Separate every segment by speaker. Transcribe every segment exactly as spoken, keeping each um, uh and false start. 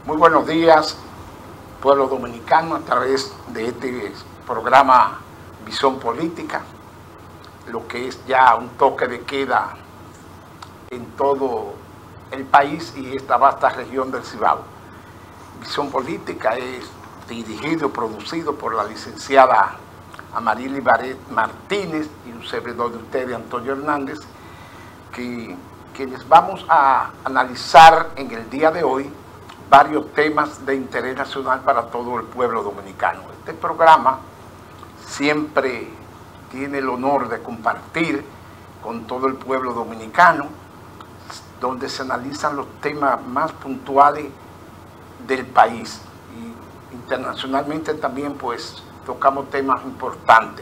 Speaker 1: Muy buenos días, pueblo dominicano, a través de este programa Visión Política, lo que es ya un toque de queda en todo el país y esta vasta región del Cibao. Visión Política es dirigido y producido por la licenciada Amarili Baret Martínez y un servidor de ustedes, Antonio Hernández, que, quienes vamos a analizar en el día de hoy varios temas de interés nacional para todo el pueblo dominicano. Este programa siempre tiene el honor de compartir con todo el pueblo dominicano, donde se analizan los temas más puntuales del país. Y internacionalmente también pues tocamos temas importantes.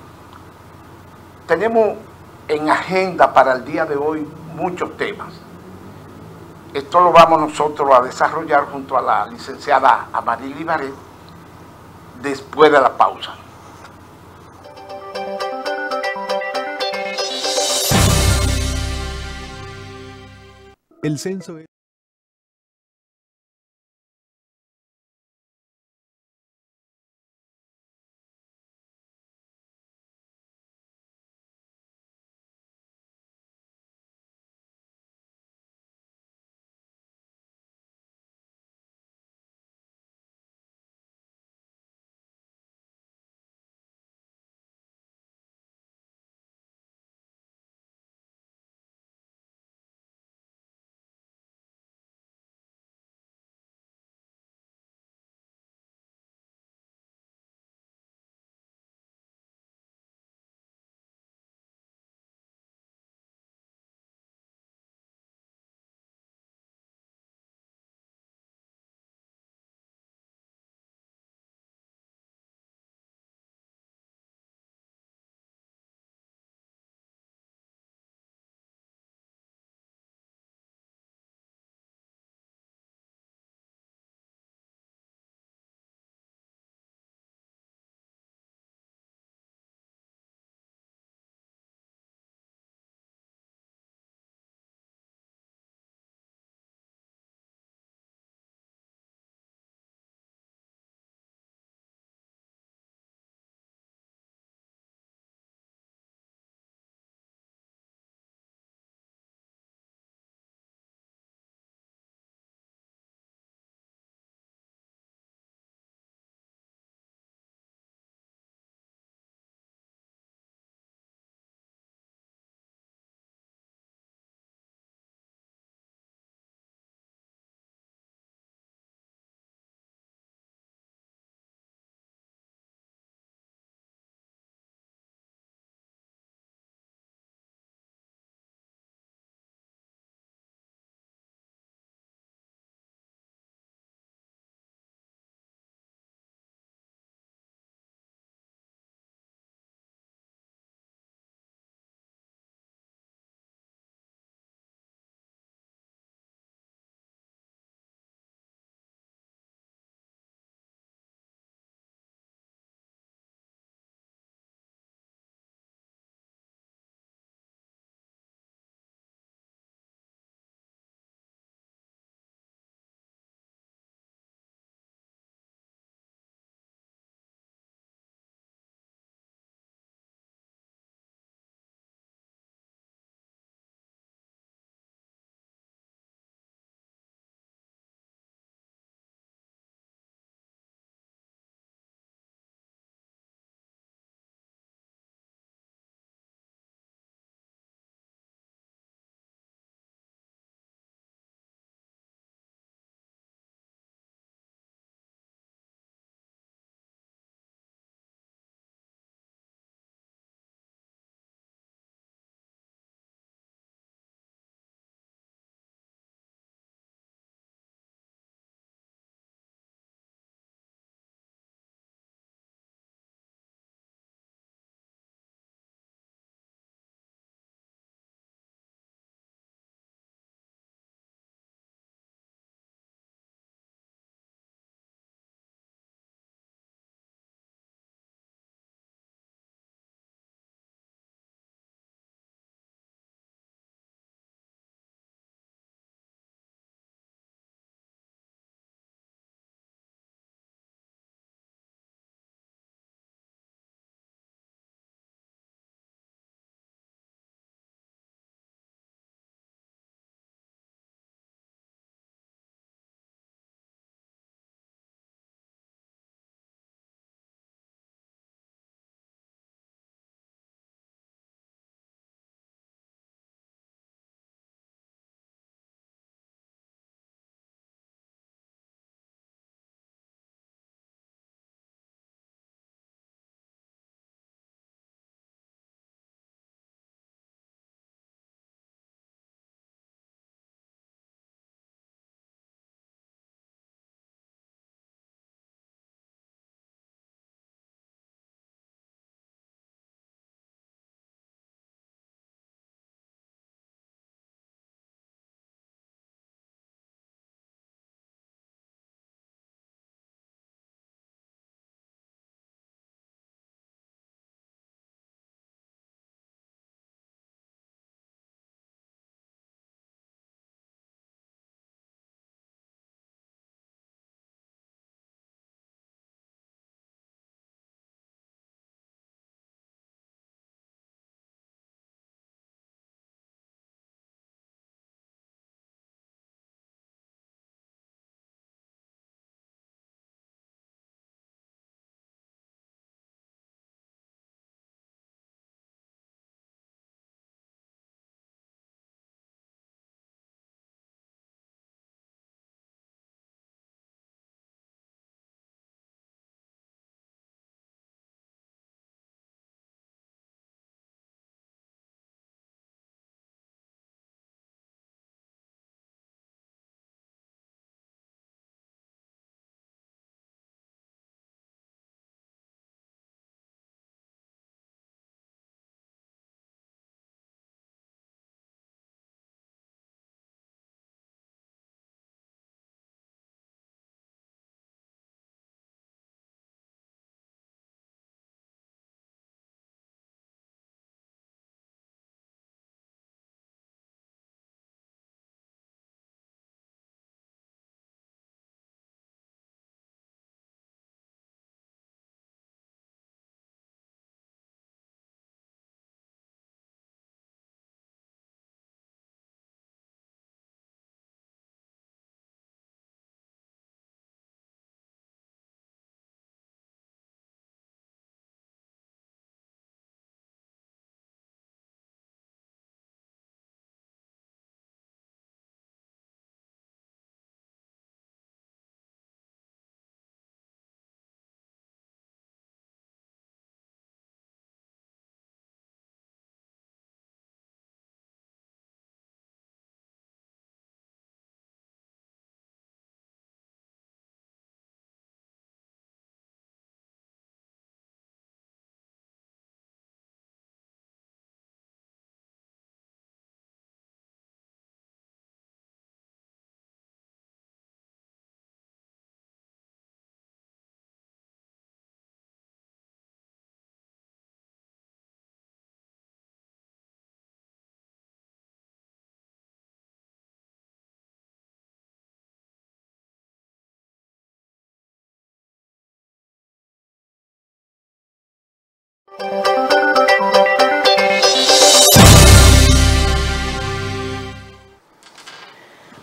Speaker 1: Tenemos en agenda para el día de hoy muchos temas. Esto lo vamos nosotros a desarrollar junto a la licenciada Amarili Baret después de la pausa.
Speaker 2: El censo es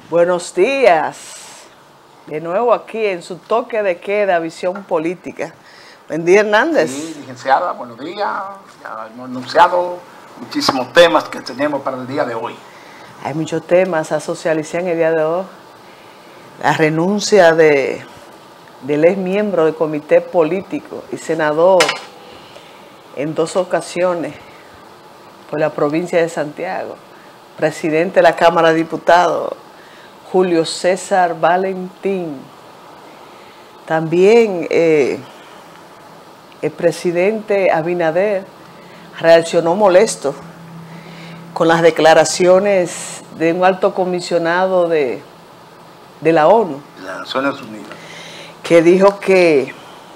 Speaker 3: Buenos días, de nuevo aquí en su toque de queda, visión política. Buen día, Hernández.
Speaker 1: Sí, licenciada, buenos días. Ya hemos anunciado muchísimos temas que tenemos para el día de hoy.
Speaker 3: Hay muchos temas a socializar en el día de hoy. La renuncia de, del ex miembro del comité político y senador en dos ocasiones por la provincia de Santiago, presidente de la Cámara de Diputados, Julio César Valentín. También eh, el presidente Abinader reaccionó molesto con las declaraciones de un alto comisionado de, de la ONU,
Speaker 1: De las Naciones Unidas,
Speaker 3: que dijo que,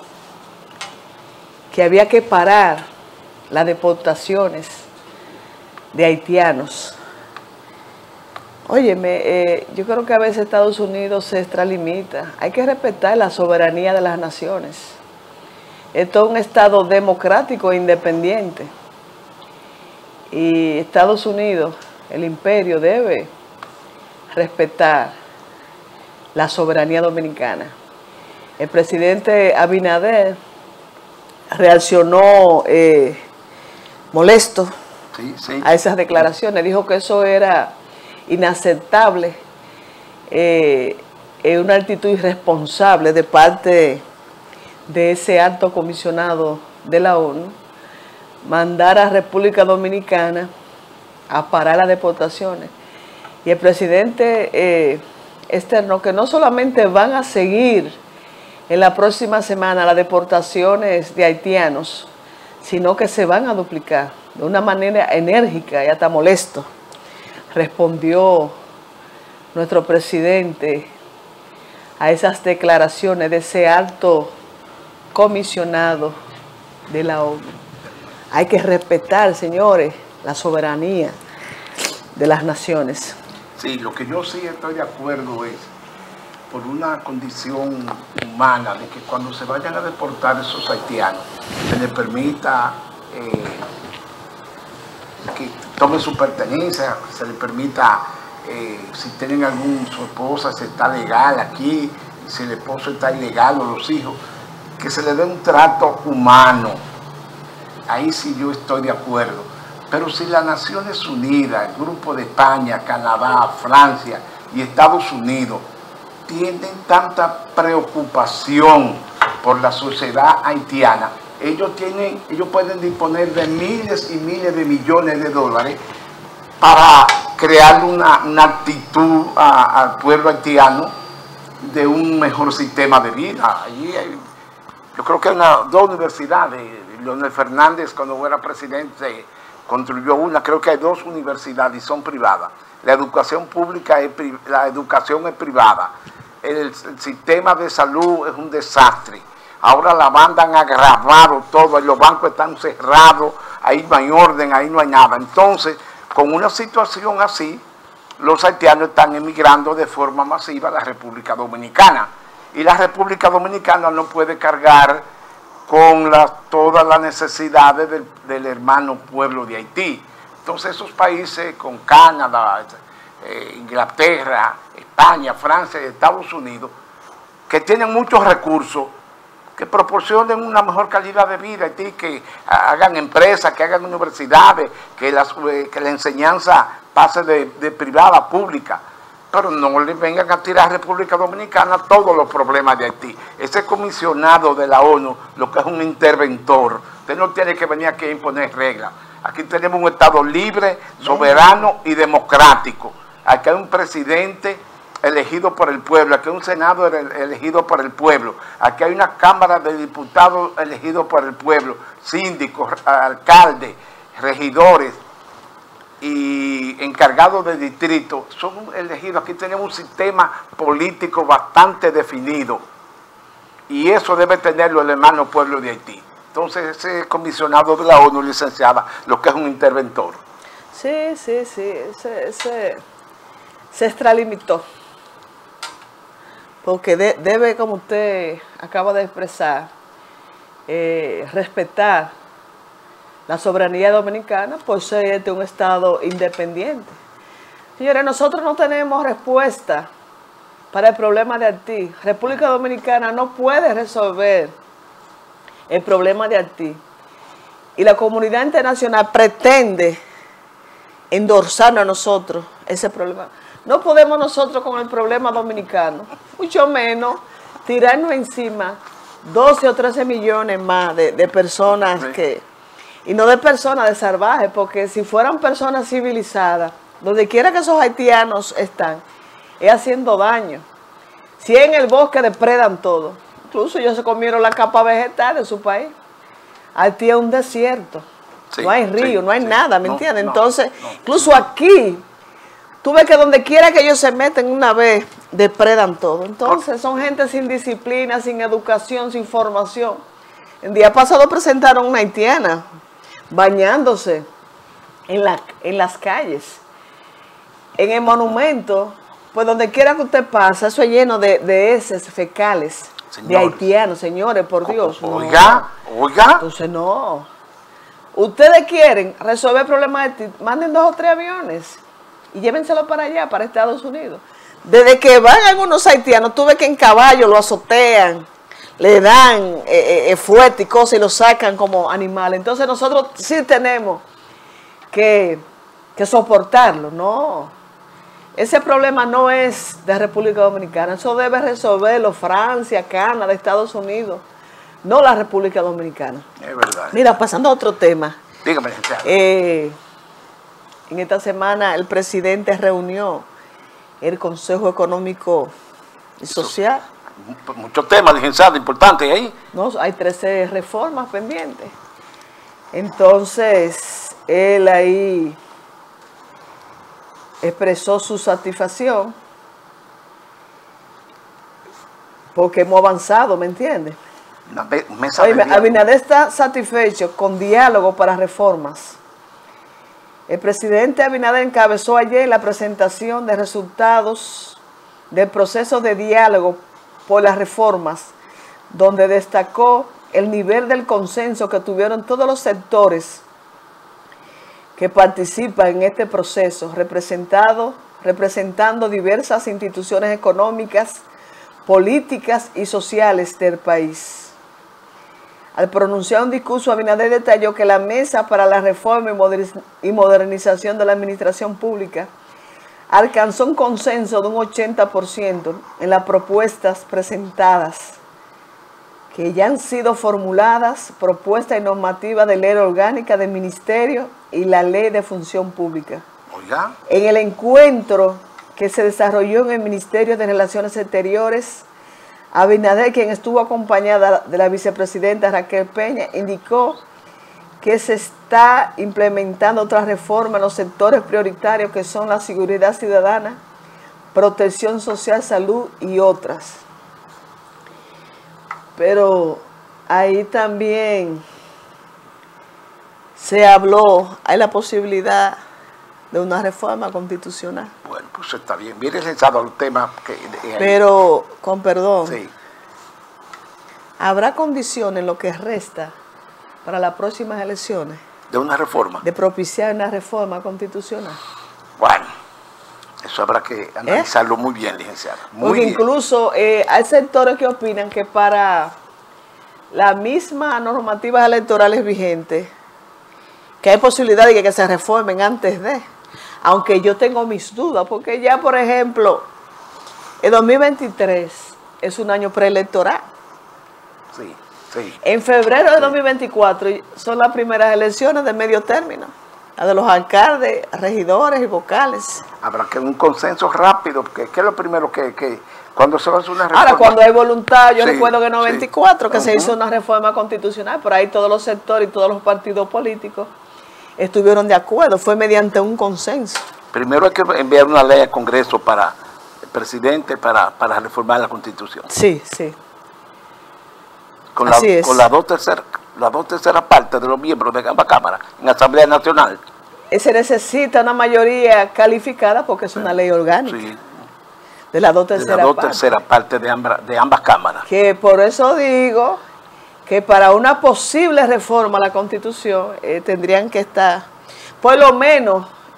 Speaker 3: que había que parar las deportaciones de haitianos. Óyeme, eh, yo creo que a veces Estados Unidos se extralimita. Hay que respetar la soberanía de las naciones. Esto es un Estado democrático e independiente. Y Estados Unidos, el imperio, debe respetar la soberanía dominicana. El presidente Abinader reaccionó eh, molesto
Speaker 1: sí, sí.
Speaker 3: a esas declaraciones. Dijo que eso era inaceptable, eh, es una actitud irresponsable de parte de ese alto comisionado de la ONU, mandar a República Dominicana a parar las deportaciones. Y el presidente eh, externó que no solamente van a seguir en la próxima semana las deportaciones de haitianos, sino que se van a duplicar de una manera enérgica y hasta molesto. Respondió nuestro presidente a esas declaraciones de ese alto comisionado de la ONU. Hay que respetar, señores, la soberanía de las naciones.
Speaker 1: Sí, lo que yo sí estoy de acuerdo es por una condición humana de que cuando se vayan a deportar esos haitianos se les permita eh, que tome su pertenencia, se les permita, eh, si tienen algún, su esposa, si está legal aquí, si el esposo está ilegal o los hijos, que se le dé un trato humano. Ahí sí yo estoy de acuerdo. Pero si las Naciones Unidas, el Grupo de España, Canadá, Francia y Estados Unidos tienen tanta preocupación por la sociedad haitiana, ellos tienen, ellos pueden disponer de miles y miles de millones de dólares para crear una, una actitud a, al pueblo haitiano de un mejor sistema de vida. Allí hay, yo creo que hay una, dos universidades. Leonel Fernández, cuando era presidente, construyó una. Creo que hay dos universidades y son privadas. La educación pública es, la educación es privada. El, el sistema de salud es un desastre. Ahora la banda han agravado todo, los bancos están cerrados, ahí no hay orden, ahí no hay nada. Entonces, con una situación así, los haitianos están emigrando de forma masiva a la República Dominicana. Y la República Dominicana no puede cargar con la, todas las necesidades del, del hermano pueblo de Haití. Entonces esos países con Canadá, eh, Inglaterra, España, Francia y Estados Unidos, que tienen muchos recursos, que proporcionen una mejor calidad de vida a Haití, que hagan empresas, que hagan universidades, que, las, que la enseñanza pase de, de privada a pública, pero no le vengan a tirar a República Dominicana todos los problemas de Haití. Ese comisionado de la ONU, lo que es un interventor, usted no tiene que venir aquí a imponer reglas. Aquí tenemos un Estado libre, soberano y democrático. Aquí hay un presidente elegido por el pueblo, aquí hay un Senado elegido por el pueblo, aquí hay una Cámara de Diputados elegido por el pueblo, síndicos, alcaldes, regidores y encargados de distrito, son elegidos. Aquí tenemos un sistema político bastante definido y eso debe tenerlo el hermano pueblo de Haití. Entonces ese comisionado de la ONU, licenciada, lo que es un interventor.
Speaker 3: Sí, sí, sí, se, se, se extralimitó. Porque de, debe, como usted acaba de expresar, eh, respetar la soberanía dominicana por ser de un Estado independiente. Señores, nosotros no tenemos respuesta para el problema de Haití. República Dominicana no puede resolver el problema de Haití. Y la comunidad internacional pretende endorsarnos a nosotros ese problema. No podemos nosotros con el problema dominicano, mucho menos tirarnos encima doce o trece millones más de, de personas que, y no de personas de salvajes, porque si fueran personas civilizadas, donde quiera que esos haitianos están, es haciendo daño. Si en el bosque depredan todo, incluso ellos se comieron la capa vegetal de su país. Haití es un desierto, sí, no hay río, sí, no hay sí, nada, ¿me no, entiendes? No, Entonces, no, incluso aquí, tú ves que donde quiera que ellos se meten una vez, depredan todo. Entonces, son gente sin disciplina, sin educación, sin formación. El día pasado presentaron una haitiana bañándose en, la, en las calles. En el monumento, pues donde quiera que usted pase, eso es lleno de, de heces fecales, señores, de haitianos, señores, por Dios.
Speaker 1: Oiga, no. oiga.
Speaker 3: Entonces no. Ustedes quieren resolver el problema de Haití, manden dos o tres aviones y llévenselo para allá, para Estados Unidos. Desde que van algunos haitianos, tú ves que en caballo lo azotean, le dan eh, eh, fuerte y cosas y lo sacan como animales. Entonces nosotros sí tenemos que, que soportarlo, no. Ese problema no es de República Dominicana, eso debe resolverlo Francia, Canadá, Estados Unidos, no la República Dominicana.
Speaker 1: Es verdad.
Speaker 3: Mira, pasando a otro tema.
Speaker 1: Dígame,
Speaker 3: eh, en esta semana el presidente reunió el Consejo Económico y Social.
Speaker 1: Muchos temas, licenciado, importantes ahí.
Speaker 3: No, hay trece reformas pendientes. Entonces, él ahí expresó su satisfacción porque hemos avanzado, ¿me entiendes?
Speaker 1: Una mesa
Speaker 3: Oye, Abinader está satisfecho con diálogo para reformas. El presidente Abinader encabezó ayer la presentación de resultados del proceso de diálogo por las reformas, donde destacó el nivel del consenso que tuvieron todos los sectores que participan en este proceso, representado, representando diversas instituciones económicas, políticas y sociales del país. Al pronunciar un discurso, Abinader detalló que la Mesa para la Reforma y Modernización de la Administración Pública alcanzó un consenso de un ochenta por ciento en las propuestas presentadas, que ya han sido formuladas, propuestas y normativas de ley orgánica del Ministerio y la Ley de Función Pública.
Speaker 1: Oiga.
Speaker 3: En el encuentro que se desarrolló en el Ministerio de Relaciones Exteriores, Abinader, quien estuvo acompañada de la vicepresidenta Raquel Peña, indicó que se está implementando otras reformas en los sectores prioritarios que son la seguridad ciudadana, protección social, salud y otras. Pero ahí también se habló, hay la posibilidad de una reforma constitucional.
Speaker 1: Bueno, pues está bien. Bien licenciado el tema. Que, eh,
Speaker 3: Pero, con perdón,
Speaker 1: sí.
Speaker 3: ¿Habrá condiciones en lo que resta para las próximas elecciones?
Speaker 1: De una reforma.
Speaker 3: De propiciar una reforma constitucional.
Speaker 1: Bueno, eso habrá que analizarlo ¿Eh? muy bien, licenciado. Muy
Speaker 3: Porque
Speaker 1: bien.
Speaker 3: incluso eh, hay sectores que opinan que para las mismas normativas electorales vigentes, que hay posibilidad de que, que se reformen antes de, aunque yo tengo mis dudas, porque ya, por ejemplo, el dos mil veintitrés es un año preelectoral.
Speaker 1: Sí, sí.
Speaker 3: En febrero de
Speaker 1: sí.
Speaker 3: dos mil veinticuatro son las primeras elecciones de medio término, la de los alcaldes, regidores y vocales.
Speaker 1: Habrá que un consenso rápido, porque ¿qué es lo primero que, que cuando se va a hacer una reforma?
Speaker 3: Ahora, cuando hay voluntad, yo
Speaker 1: sí,
Speaker 3: recuerdo que en noventa y cuatro
Speaker 1: sí.
Speaker 3: que
Speaker 1: uh-huh.
Speaker 3: se hizo una reforma constitucional, por ahí todos los sectores y todos los partidos políticos estuvieron de acuerdo, fue mediante un consenso.
Speaker 1: Primero hay que enviar una ley al Congreso para el presidente para, para reformar la Constitución.
Speaker 3: Sí, sí.
Speaker 1: Con la,
Speaker 3: Así es.
Speaker 1: Con las dos terceras las dos terceras partes de los miembros de ambas cámaras en la Asamblea Nacional.
Speaker 3: Se necesita una mayoría calificada porque es una ley orgánica. Sí. De las dos terceras
Speaker 1: de las dos
Speaker 3: partes.
Speaker 1: terceras partes de ambas, de ambas cámaras.
Speaker 3: Que por eso digo que para una posible reforma a la Constitución eh, tendrían que estar, por lo menos,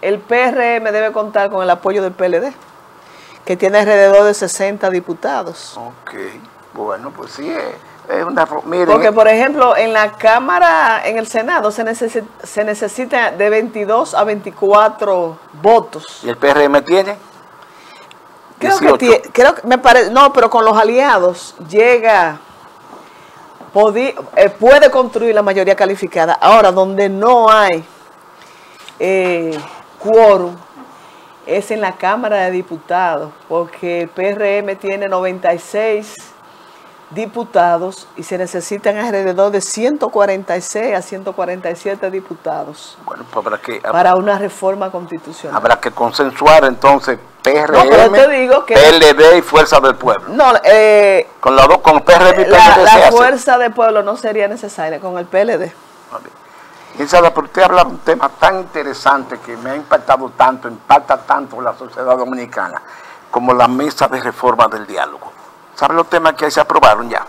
Speaker 3: el P R M debe contar con el apoyo del P L D, que tiene alrededor de sesenta diputados.
Speaker 1: Ok, bueno, pues sí, es, es una... Miren,
Speaker 3: porque, por ejemplo, en la Cámara, en el Senado, se necesita, se necesita de veintidós a veinticuatro votos.
Speaker 1: ¿Y el P R M tiene?
Speaker 3: Creo que, tiene, creo que me parece, no, pero con los aliados llega, podi, eh, puede construir la mayoría calificada. Ahora, donde no hay eh, quórum, es en la Cámara de Diputados, porque el P R M tiene noventa y seis diputados y se necesitan alrededor de ciento cuarenta y seis a ciento cuarenta y siete diputados.
Speaker 1: Bueno, pues habrá que,
Speaker 3: para una reforma constitucional.
Speaker 1: Habrá que consensuar entonces P R M,
Speaker 3: no, pero te digo que
Speaker 1: P L D y Fuerza del Pueblo.
Speaker 3: No, eh,
Speaker 1: con los dos, con P R M y P L D
Speaker 3: la,
Speaker 1: se
Speaker 3: la
Speaker 1: hace.
Speaker 3: Fuerza del Pueblo no sería necesaria con el P L D.
Speaker 1: Isabela, pero usted habla de un tema tan interesante que me ha impactado tanto, impacta tanto la sociedad dominicana, como la mesa de reforma del diálogo. ¿Sabe los temas que ahí se aprobaron ya?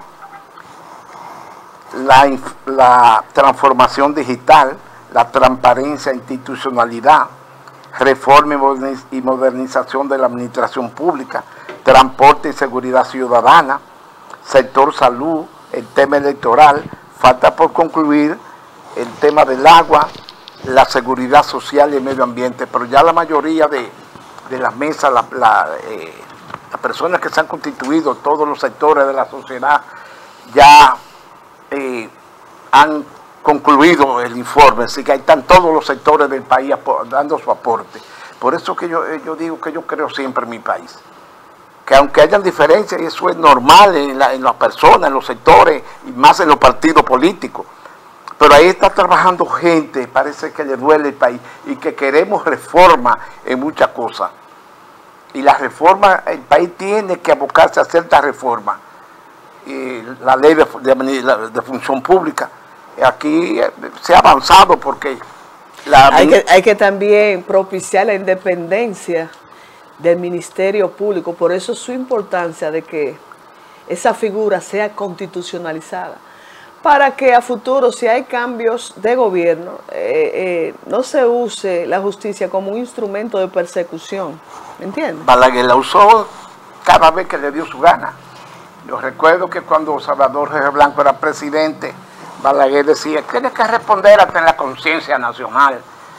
Speaker 1: La, la transformación digital, la transparencia, institucionalidad, reforma y modernización de la administración pública, transporte y seguridad ciudadana, sector salud, el tema electoral, falta por concluir el tema del agua, la seguridad social y el medio ambiente, pero ya la mayoría de, de las mesas, la, la, eh, las personas que se han constituido, todos los sectores de la sociedad, ya eh, han concluido el informe, así que ahí están todos los sectores del país dando su aporte. Por eso que yo, yo digo que yo creo siempre en mi país, que aunque hayan diferencias, y eso es normal en, la, en las personas, en los sectores, y más en los partidos políticos, pero ahí está trabajando gente, parece que le duele el país, y que queremos reforma en muchas cosas. Y la reforma, el país tiene que abocarse a ciertas reformas. Y la ley de, de, de función pública, aquí se ha avanzado porque... La,
Speaker 3: hay, que, hay que también propiciar la independencia del Ministerio Público, por eso su importancia de que esa figura sea constitucionalizada, para que a futuro, si hay cambios de gobierno, eh, eh, no se use la justicia como un instrumento de persecución, ¿me entiendes?
Speaker 1: Balaguer la usó cada vez que le dio su gana. Yo recuerdo que cuando Salvador Jorge Blanco era presidente, Balaguer decía, tienes que responder hasta en la conciencia nacional.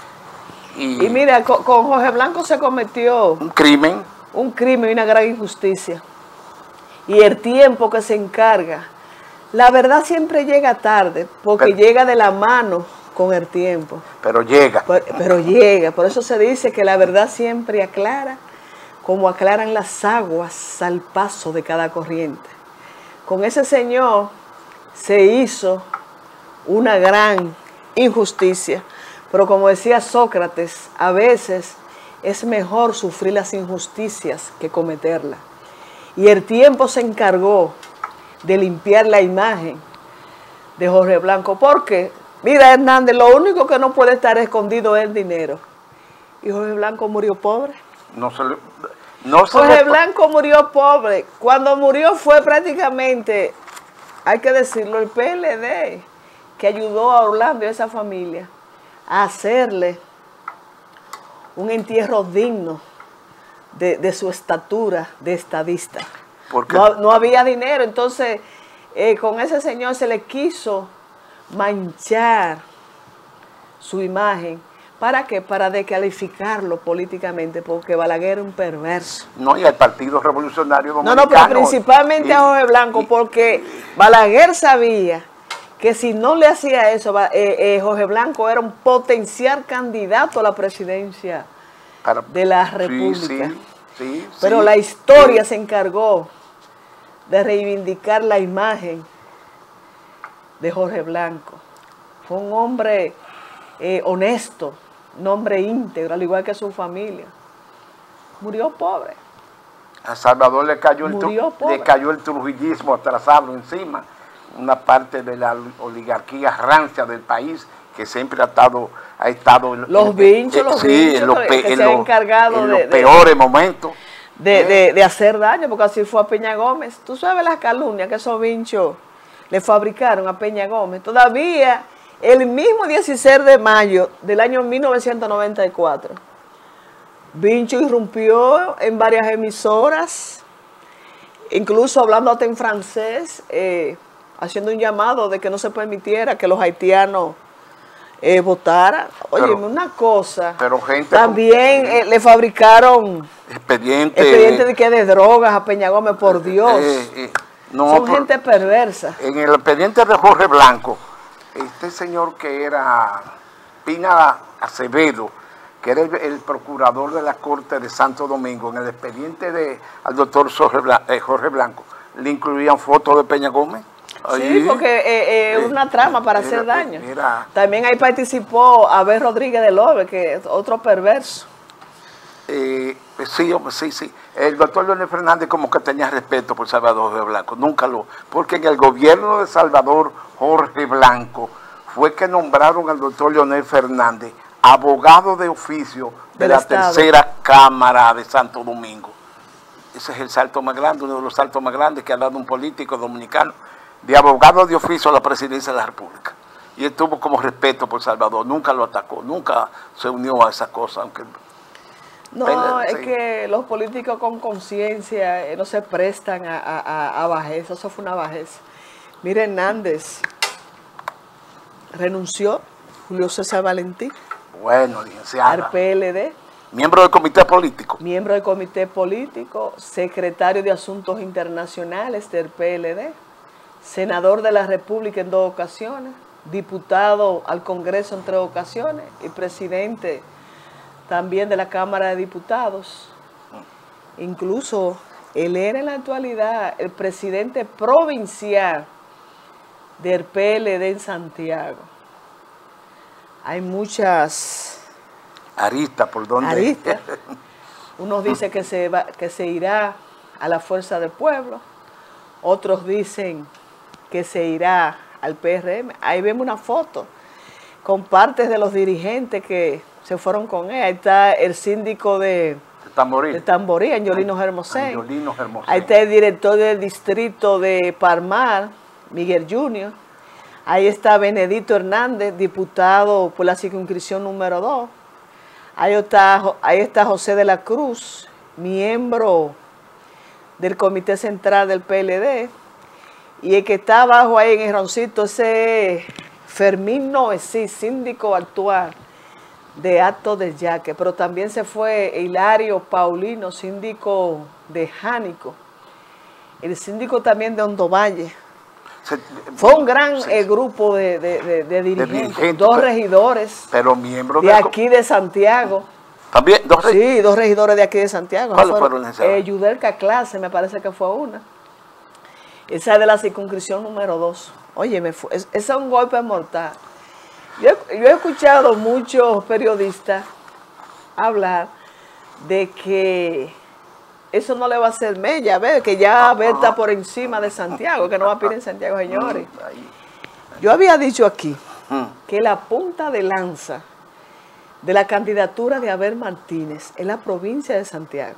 Speaker 1: Y,
Speaker 3: y mira, con, con Jorge Blanco se cometió
Speaker 1: un crimen.
Speaker 3: Un crimen y una gran injusticia. Y el tiempo que se encarga, la verdad siempre llega tarde, porque pero, llega de la mano con el tiempo.
Speaker 1: Pero llega.
Speaker 3: Pero, pero llega, por eso se dice que la verdad siempre aclara, como aclaran las aguas al paso de cada corriente. Con ese señor se hizo una gran injusticia, pero como decía Sócrates, a veces es mejor sufrir las injusticias que cometerlas. Y el tiempo se encargó de limpiar la imagen de Jorge Blanco, porque, mira Hernández, lo único que no puede estar escondido es el dinero. Y Jorge Blanco murió pobre.
Speaker 1: No se le, no se
Speaker 3: Jorge
Speaker 1: le...
Speaker 3: Blanco murió pobre. Cuando murió fue prácticamente, hay que decirlo, el P L D que ayudó a Orlando y a esa familia a hacerle un entierro digno de, de su estatura de estadista. No, no había dinero, entonces eh, con ese señor se le quiso manchar su imagen. ¿Para qué? Para descalificarlo políticamente, porque Balaguer era un perverso.
Speaker 1: No, y al Partido Revolucionario Dominicano.
Speaker 3: No, no, pero principalmente y, a Jorge Blanco, y, porque Balaguer sabía que si no le hacía eso, eh, eh, Jorge Blanco era un potencial candidato a la presidencia para, de la República.
Speaker 1: Sí, sí, sí,
Speaker 3: pero
Speaker 1: sí,
Speaker 3: la historia
Speaker 1: sí.
Speaker 3: se encargó de reivindicar la imagen de Jorge Blanco. Fue un hombre eh, honesto, un hombre íntegro, al igual que su familia. Murió pobre.
Speaker 1: A Salvador le cayó, el,
Speaker 3: pobre.
Speaker 1: le cayó el trujillismo atrasado encima, una parte de la oligarquía rancia del país que siempre ha estado... Ha estado
Speaker 3: los vinchos, eh, los
Speaker 1: sí,
Speaker 3: vinchos
Speaker 1: en los,
Speaker 3: que, que
Speaker 1: en
Speaker 3: se han
Speaker 1: los,
Speaker 3: encargado
Speaker 1: en
Speaker 3: de,
Speaker 1: los peores de, momentos.
Speaker 3: De, ¿eh? de, de hacer daño, porque así fue a Peña Gómez. Tú sabes las calumnias que esos vinchos le fabricaron a Peña Gómez. Todavía, el mismo dieciséis de mayo del año mil novecientos noventa y cuatro, Vincho irrumpió en varias emisoras, incluso hablando hasta en francés, eh, haciendo un llamado de que no se permitiera que los haitianos eh, votaran. Oye,
Speaker 1: Pero-
Speaker 3: una cosa,
Speaker 1: pero gente
Speaker 3: también
Speaker 1: con-
Speaker 3: eh, le fabricaron
Speaker 1: Expediente.
Speaker 3: expedientes de que de drogas a Peña Gómez, por Dios.
Speaker 1: eh, eh, no,
Speaker 3: Son
Speaker 1: pero-
Speaker 3: gente perversa.
Speaker 1: En el expediente de Jorge Blanco, este señor que era Pina Acevedo, que era el, el procurador de la Corte de Santo Domingo, en el expediente de al doctor Jorge Blanco, eh, Jorge Blanco, le incluían fotos de Peña Gómez.
Speaker 3: Sí,
Speaker 1: Ahí,
Speaker 3: porque eh, eh,
Speaker 1: eh,
Speaker 3: una trama para
Speaker 1: era-
Speaker 3: hacer daño.
Speaker 1: era-
Speaker 3: También ahí participó Abel Rodríguez de Lobe, que es otro perverso.
Speaker 1: Eh, sí, hombre, sí, sí. El doctor Leonel Fernández como que tenía respeto por Salvador de Blanco, nunca lo... Porque en el gobierno de Salvador Jorge Blanco fue que nombraron al doctor Leonel Fernández abogado de oficio de
Speaker 3: Del
Speaker 1: la
Speaker 3: Estado.
Speaker 1: tercera Cámara de Santo Domingo. Ese es el salto más grande, uno de los saltos más grandes que ha dado un político dominicano, de abogado de oficio a la presidencia de la República. Y él tuvo como respeto por Salvador, nunca lo atacó, nunca se unió a esa cosa, aunque...
Speaker 3: No,
Speaker 1: Pena,
Speaker 3: es
Speaker 1: sí.
Speaker 3: que los políticos con conciencia eh, no se prestan a, a, a, a bajeza, eso fue una bajeza. Mire, Hernández renunció, Julio César Valentín,
Speaker 1: Bueno,
Speaker 3: al
Speaker 1: licenciada.
Speaker 3: P L D,
Speaker 1: Miembro del comité político.
Speaker 3: miembro del comité político, secretario de Asuntos Internacionales del P L D, senador de la República en dos ocasiones, diputado al Congreso en tres ocasiones y presidente también de la Cámara de Diputados. Incluso él era en la actualidad el presidente provincial del P L D en Santiago. Hay muchas
Speaker 1: Arista, ¿por dónde?
Speaker 3: aristas. Unos dicen que se, va, que se irá a la Fuerza del Pueblo, otros dicen que se irá al P R M. Ahí vemos una foto con partes de los dirigentes que se fueron con él. Ahí está el síndico de,
Speaker 1: De Tamboril.
Speaker 3: de Tamborí, Angiolino Hermosén.
Speaker 1: Angiolino Hermosén.
Speaker 3: Ahí está el director del distrito de Parmar, Miguel Junior Ahí está Benedito Hernández, diputado por la circunscripción número dos. Ahí está, ahí está José de la Cruz, miembro del Comité Central del P L D. Y el que está abajo ahí en el roncito, ese es Fermín Noesí, síndico actual de Actos del Yaque. Pero también se fue Hilario Paulino, síndico de Jánico. El síndico también de Hondo Valle.
Speaker 1: Se-
Speaker 3: Fue un gran
Speaker 1: sí,
Speaker 3: eh, grupo de, de- de- de dirigentes,
Speaker 1: dirigentes,
Speaker 3: dos
Speaker 1: pero-
Speaker 3: regidores
Speaker 1: Pero miembro
Speaker 3: de
Speaker 1: del co-
Speaker 3: aquí de Santiago.
Speaker 1: También, dos rey-
Speaker 3: Sí, dos regidores de aquí de Santiago.
Speaker 1: ¿Cuáles fueron, licenciada?
Speaker 3: Eh, Yudelka Clase, me parece que fue una. Esa es de la circunscripción número dos. Oye, me fue, es, ese es un golpe mortal. Yo, he- yo he escuchado muchos periodistas hablar de que eso no le va a hacer mella, ver que ya Berta está por encima de Santiago, que no va a pedir en Santiago, señores.
Speaker 1: Ahí.
Speaker 3: Yo había dicho aquí
Speaker 1: Mm.
Speaker 3: que la punta de lanza de la candidatura de Abel Martínez es la provincia de Santiago.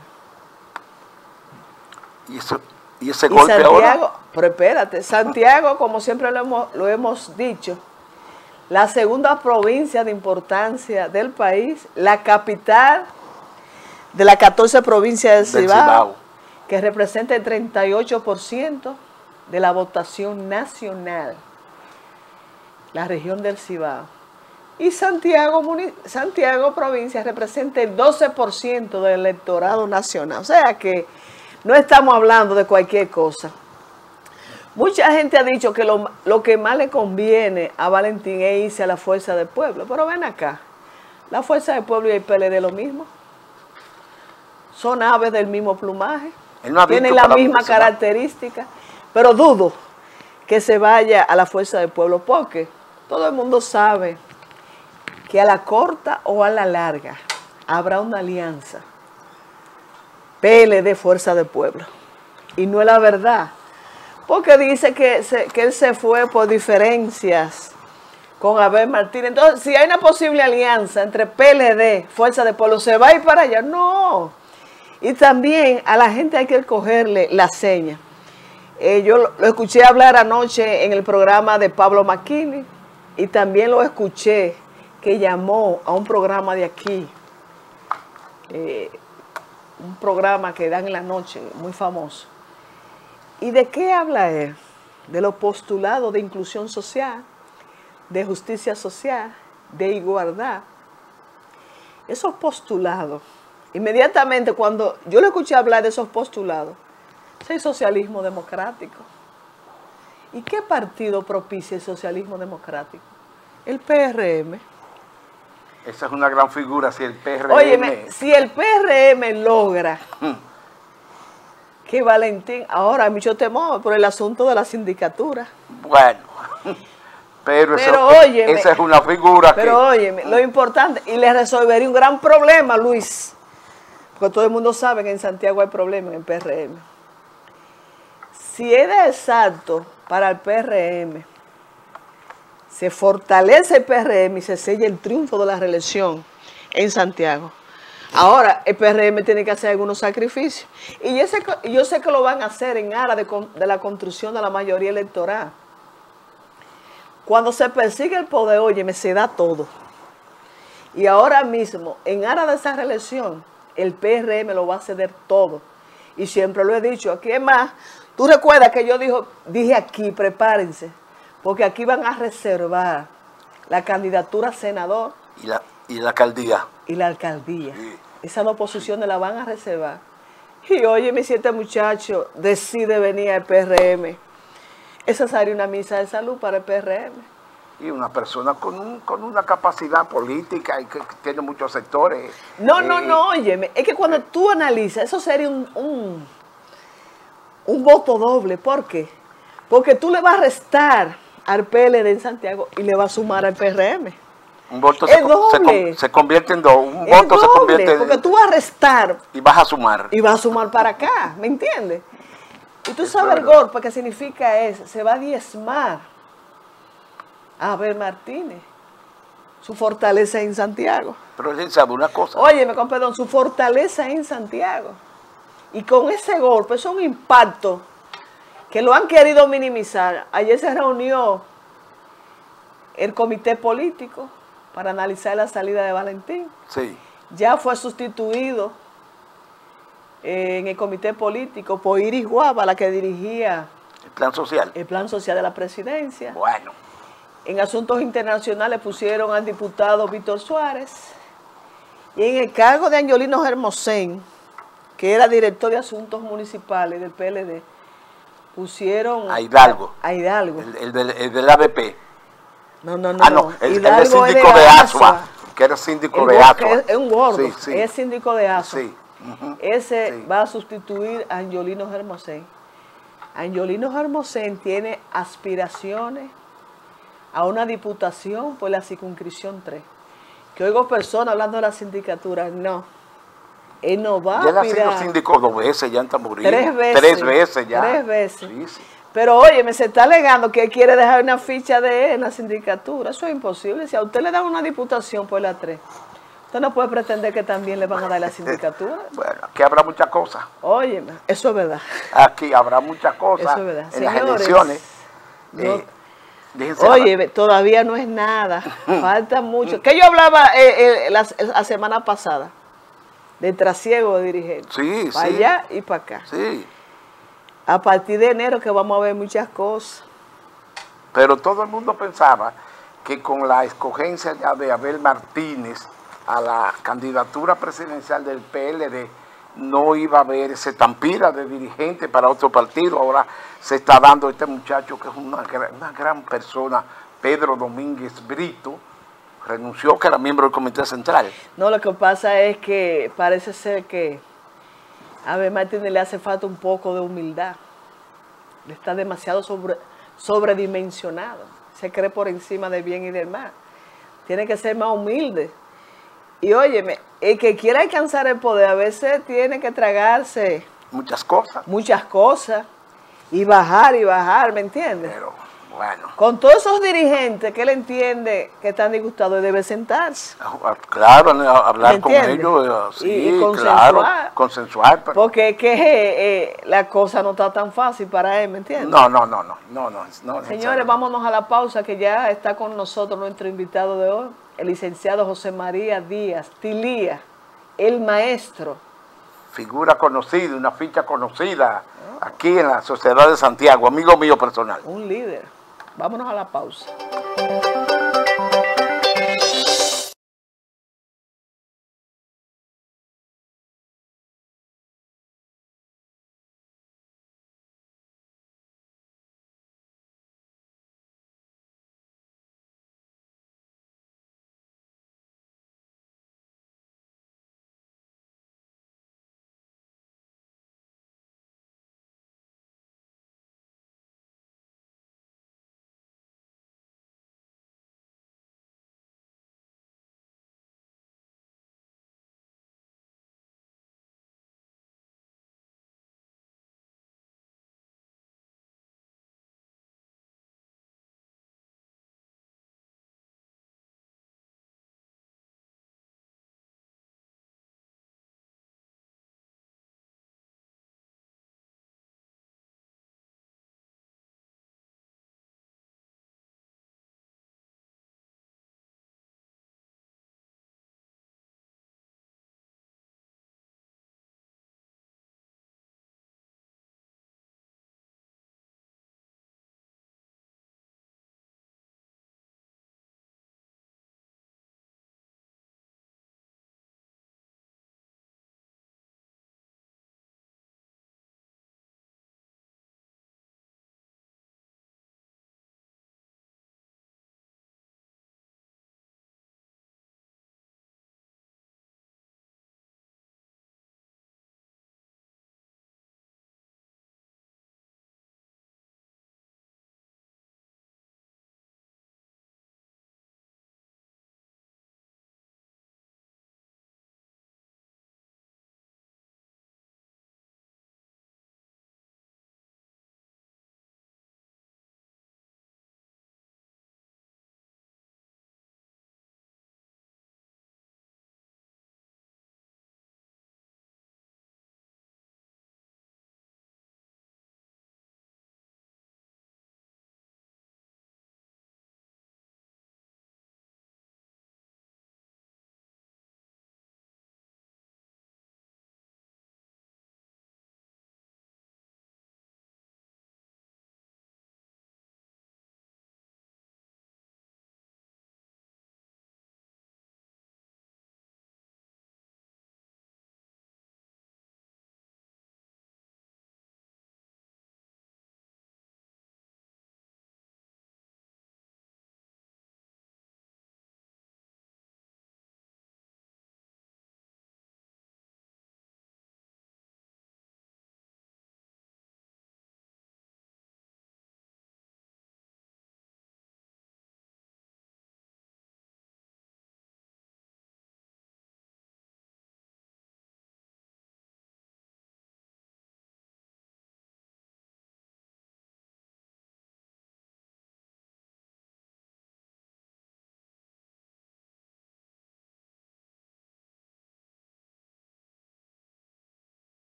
Speaker 1: Y, eso, y ese
Speaker 3: Y
Speaker 1: golpe
Speaker 3: Santiago,
Speaker 1: ahora.
Speaker 3: pero espérate, Santiago, como siempre lo hemos, lo hemos dicho, la segunda provincia de importancia del país, la capital de las catorce provincias del
Speaker 1: Del
Speaker 3: Cibao,
Speaker 1: Cibao.
Speaker 3: que representa el treinta y ocho por ciento de la votación nacional, la región del Cibao. Y Santiago, muni- Santiago provincia representa el doce por ciento del electorado nacional. O sea que no estamos hablando de cualquier cosa. Mucha gente ha dicho que lo, lo que más le conviene a Valentín es irse a la Fuerza del Pueblo. Pero ven acá, la Fuerza del Pueblo y el P L D lo mismo. Son aves del mismo plumaje.
Speaker 1: Él no ha
Speaker 3: Tienen
Speaker 1: dicho
Speaker 3: la
Speaker 1: para
Speaker 3: misma
Speaker 1: dónde se va.
Speaker 3: característica. Pero dudo que se vaya a la Fuerza del Pueblo porque todo el mundo sabe que a la corta o a la larga habrá una alianza P L D Fuerza del Pueblo. Y no es la verdad. Porque dice que, se, que él se fue por diferencias con Abel Martínez. Entonces, si hay una posible alianza entre P L D, Fuerza del Pueblo, ¿se va a ir para allá? No. Y también a la gente hay que cogerle la seña. Eh, yo lo, lo escuché hablar anoche en el programa de Pablo Macchini y también lo escuché que llamó a un programa de aquí eh, un programa que dan en la noche, muy famoso. ¿Y de qué habla él? De los postulados de inclusión social, de justicia social, de igualdad. Esos postulados, inmediatamente cuando yo le escuché hablar de esos postulados, es socialismo democrático. ¿Y qué partido propicia el socialismo democrático? El P R M.
Speaker 1: Esa es una gran figura, si el P R M...
Speaker 3: Óyeme, si el P R M logra que Valentín, ahora hay mucho temor por el asunto de la sindicatura.
Speaker 1: Bueno, pero,
Speaker 3: pero
Speaker 1: eso,
Speaker 3: óyeme,
Speaker 1: esa es una figura
Speaker 3: pero
Speaker 1: que...
Speaker 3: óyeme, lo importante, y le resolvería un gran problema, Luis, porque todo el mundo sabe que en Santiago hay problemas en el P R M. Si es de exacto para el P R M, se fortalece el P R M y se sella el triunfo de la reelección en Santiago. Ahora, el P R M tiene que hacer algunos sacrificios. Y yo sé que, yo sé que lo van a hacer en aras de, de la construcción de la mayoría electoral. Cuando se persigue el poder, óyeme, se da todo. Y ahora mismo, en aras de esa reelección, el P R M lo va a ceder todo. Y siempre lo he dicho, aquí es más, tú recuerdas que yo dijo, dije aquí, prepárense, porque aquí van a reservar la candidatura a senador.
Speaker 1: Y la, y la alcaldía.
Speaker 3: Y la alcaldía.
Speaker 1: Sí.
Speaker 3: Esas dos posiciones la van a reservar. Y oye, si este muchacho decide venir al P R M, esa sería una misa de salud para el P R M.
Speaker 1: Y una persona con, un, con una capacidad política y que, que tiene muchos sectores.
Speaker 3: No,
Speaker 1: eh,
Speaker 3: no, no, óyeme, es que cuando tú analizas, eso sería un, un, un voto doble. ¿Por qué? Porque tú le vas a restar al P L D en Santiago y le vas a sumar al P R M.
Speaker 1: Un voto
Speaker 3: es
Speaker 1: se,
Speaker 3: doble.
Speaker 1: Se, se convierte en dos. Un
Speaker 3: es
Speaker 1: voto
Speaker 3: doble,
Speaker 1: se convierte en...
Speaker 3: porque tú vas a restar.
Speaker 1: Y vas a sumar.
Speaker 3: Y vas a sumar para acá, ¿me entiendes? Y tú
Speaker 1: Eso
Speaker 3: sabes
Speaker 1: es
Speaker 3: el golpe que significa es, se va a diezmar a Abel Martínez, su fortaleza en Santiago.
Speaker 1: Pero él sabe una cosa.
Speaker 3: Óyeme, con perdón, su fortaleza en Santiago. Y con ese golpe, eso es un impacto que lo han querido minimizar. Ayer se reunió el comité político para analizar la salida de Valentín.
Speaker 1: Sí.
Speaker 3: Ya fue sustituido eh, en el comité político por Iris Guava, la que dirigía
Speaker 1: El plan social.
Speaker 3: el plan social de la presidencia.
Speaker 1: Bueno.
Speaker 3: En asuntos internacionales pusieron al diputado Víctor Suárez. Y en el cargo de Angiolino Hermosén, que era director de asuntos municipales del P L D, pusieron
Speaker 1: a Hidalgo.
Speaker 3: A, a Hidalgo.
Speaker 1: El, el, del, el del A B P.
Speaker 3: No, no, no.
Speaker 1: Ah, no, el, el
Speaker 3: Hidalgo
Speaker 1: síndico
Speaker 3: es de,
Speaker 1: de
Speaker 3: Asua,
Speaker 1: Asua, que era síndico
Speaker 3: el,
Speaker 1: de Asua.
Speaker 3: Es, es un gordo,
Speaker 1: sí, sí.
Speaker 3: es síndico de Asua.
Speaker 1: Sí. Uh-huh.
Speaker 3: Ese
Speaker 1: sí.
Speaker 3: va a sustituir a Angiolino Hermosén. Angiolino Hermosén tiene aspiraciones a una diputación por la circunscripción tres. Que oigo personas hablando de la sindicatura, no. Él no va
Speaker 1: ya
Speaker 3: a aspirar.
Speaker 1: Ya él ha sido síndico dos veces ya en Tamboril.
Speaker 3: Tres veces.
Speaker 1: Tres veces ya.
Speaker 3: Tres veces.
Speaker 1: Sí, sí.
Speaker 3: Pero oye, me se está alegando que él quiere dejar una ficha de él en la sindicatura. Eso es imposible. Si a usted le dan una diputación por la tres, usted no puede pretender que también le van a dar la sindicatura.
Speaker 1: Bueno, aquí habrá muchas cosas.
Speaker 3: Oye, eso es verdad.
Speaker 1: Aquí habrá muchas cosas.
Speaker 3: Eso es verdad.
Speaker 1: En
Speaker 3: Señores,
Speaker 1: las elecciones.
Speaker 3: Yo,
Speaker 1: eh,
Speaker 3: oye, la... todavía no es nada. Falta mucho. ¿Qué yo hablaba eh, eh, la, la semana pasada? De trasiego de dirigentes.
Speaker 1: Sí,
Speaker 3: para
Speaker 1: sí.
Speaker 3: allá y para acá.
Speaker 1: Sí.
Speaker 3: A partir de enero que vamos a ver muchas cosas.
Speaker 1: Pero todo el mundo pensaba que con la escogencia ya de Abel Martínez a la candidatura presidencial del P L D no iba a haber ese tampira de dirigente para otro partido. Ahora se está dando este muchacho que es una, una gran persona, Pedro Domínguez Brito, renunció, que era miembro del comité central. No,
Speaker 3: lo que pasa es que parece ser que a Abel Martínez le hace falta un poco de humildad. Le está demasiado sobre, sobredimensionado. Se cree por encima del bien y del mal. Tiene que ser más humilde. Y óyeme, el que quiera alcanzar el poder a veces tiene que tragarse
Speaker 1: muchas cosas.
Speaker 3: Muchas cosas. Y bajar y bajar, ¿me entiendes?
Speaker 1: Pero, bueno.
Speaker 3: Con todos esos dirigentes que él entiende que están disgustados, debe sentarse.
Speaker 1: Claro, hablar con ellos, sí, y, y consensuar, claro, consensuar. Pero...
Speaker 3: Porque es que eh, la cosa no está tan fácil para él, ¿me entiendes?
Speaker 1: No, no, no, no, no, no, no.
Speaker 3: Señores, vámonos a la pausa, que ya está con nosotros nuestro invitado de hoy, el licenciado José María Díaz Tilía, el maestro.
Speaker 1: Figura conocida, una ficha conocida aquí en la sociedad de Santiago, amigo mío personal.
Speaker 3: Un líder. Vámonos a la pausa.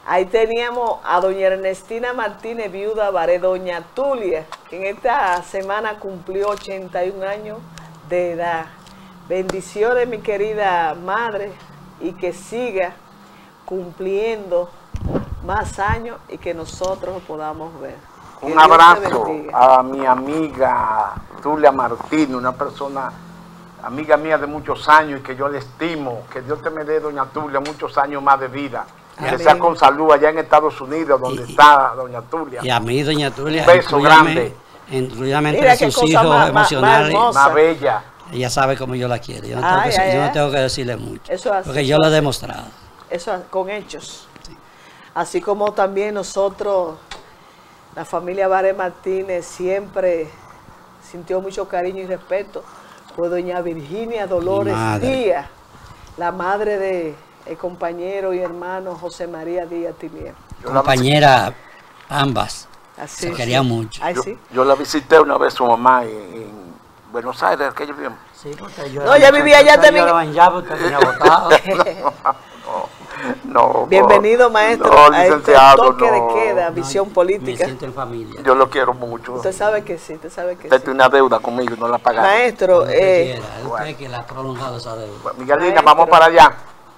Speaker 3: Ahí teníamos a doña Ernestina Martínez, viuda Baré, doña Tulia, que en esta semana cumplió ochenta y un años de edad. Bendiciones, mi querida madre, y que siga cumpliendo más años y que nosotros lo podamos ver. Que
Speaker 1: Un
Speaker 3: Dios te
Speaker 1: abrazo
Speaker 3: bendiga.
Speaker 1: a mi amiga Tulia Martínez, una persona, amiga mía de muchos años y que yo le estimo. Que Dios te me dé, doña Tulia, muchos años más de vida. Que
Speaker 3: Amén.
Speaker 1: sea con salud allá en Estados Unidos, donde
Speaker 4: Y-
Speaker 1: está doña Tulia.
Speaker 4: Y a mí, doña Tulia,
Speaker 1: Un beso
Speaker 4: inclúyame-
Speaker 1: grande.
Speaker 4: incluyame
Speaker 3: Mira
Speaker 4: entre
Speaker 3: qué
Speaker 4: sus
Speaker 3: cosa
Speaker 4: hijos
Speaker 3: más- más- más
Speaker 4: emocionales.
Speaker 3: hermosa.
Speaker 1: Una bella.
Speaker 4: Ella sabe cómo yo la quiero. Yo no,
Speaker 3: Ay,
Speaker 4: tengo, que,
Speaker 3: ay,
Speaker 4: yo no
Speaker 3: ay.
Speaker 4: tengo que decirle mucho.
Speaker 3: Eso así,
Speaker 4: porque
Speaker 3: eso
Speaker 4: yo lo he
Speaker 3: así.
Speaker 4: demostrado.
Speaker 3: Eso con hechos. Así como también nosotros, la familia Baré Martínez siempre sintió mucho cariño y respeto por doña Virginia Dolores
Speaker 4: Madre.
Speaker 3: Díaz, la madre de el compañero y hermano José María Díaz Tilier.
Speaker 1: Yo la
Speaker 4: Compañera, ambas.
Speaker 3: Así
Speaker 4: Se querían
Speaker 3: sí.
Speaker 4: mucho.
Speaker 3: Ay,
Speaker 1: Yo,
Speaker 3: sí.
Speaker 1: yo la visité una vez su mamá en, en Buenos Aires, aquello tiempo.
Speaker 4: Sí, porque yo
Speaker 3: No, ella vivía allá también.
Speaker 1: No,
Speaker 3: Bienvenido, maestro,
Speaker 1: no,
Speaker 3: a este
Speaker 1: licenciado,
Speaker 3: toque de
Speaker 1: no.
Speaker 3: queda, visión
Speaker 4: Me
Speaker 3: política.
Speaker 4: siento en familia.
Speaker 1: Yo lo quiero mucho.
Speaker 3: Usted sabe que sí, usted sabe que
Speaker 1: Usted
Speaker 3: sí.
Speaker 1: tiene una deuda conmigo y no la pagaron.
Speaker 3: Maestro,
Speaker 4: Cuando usted
Speaker 3: eh,
Speaker 4: quiera, es usted que la ha prolongado esa deuda.
Speaker 1: Bueno, Miguelina,
Speaker 3: Maestro.
Speaker 1: vamos para allá.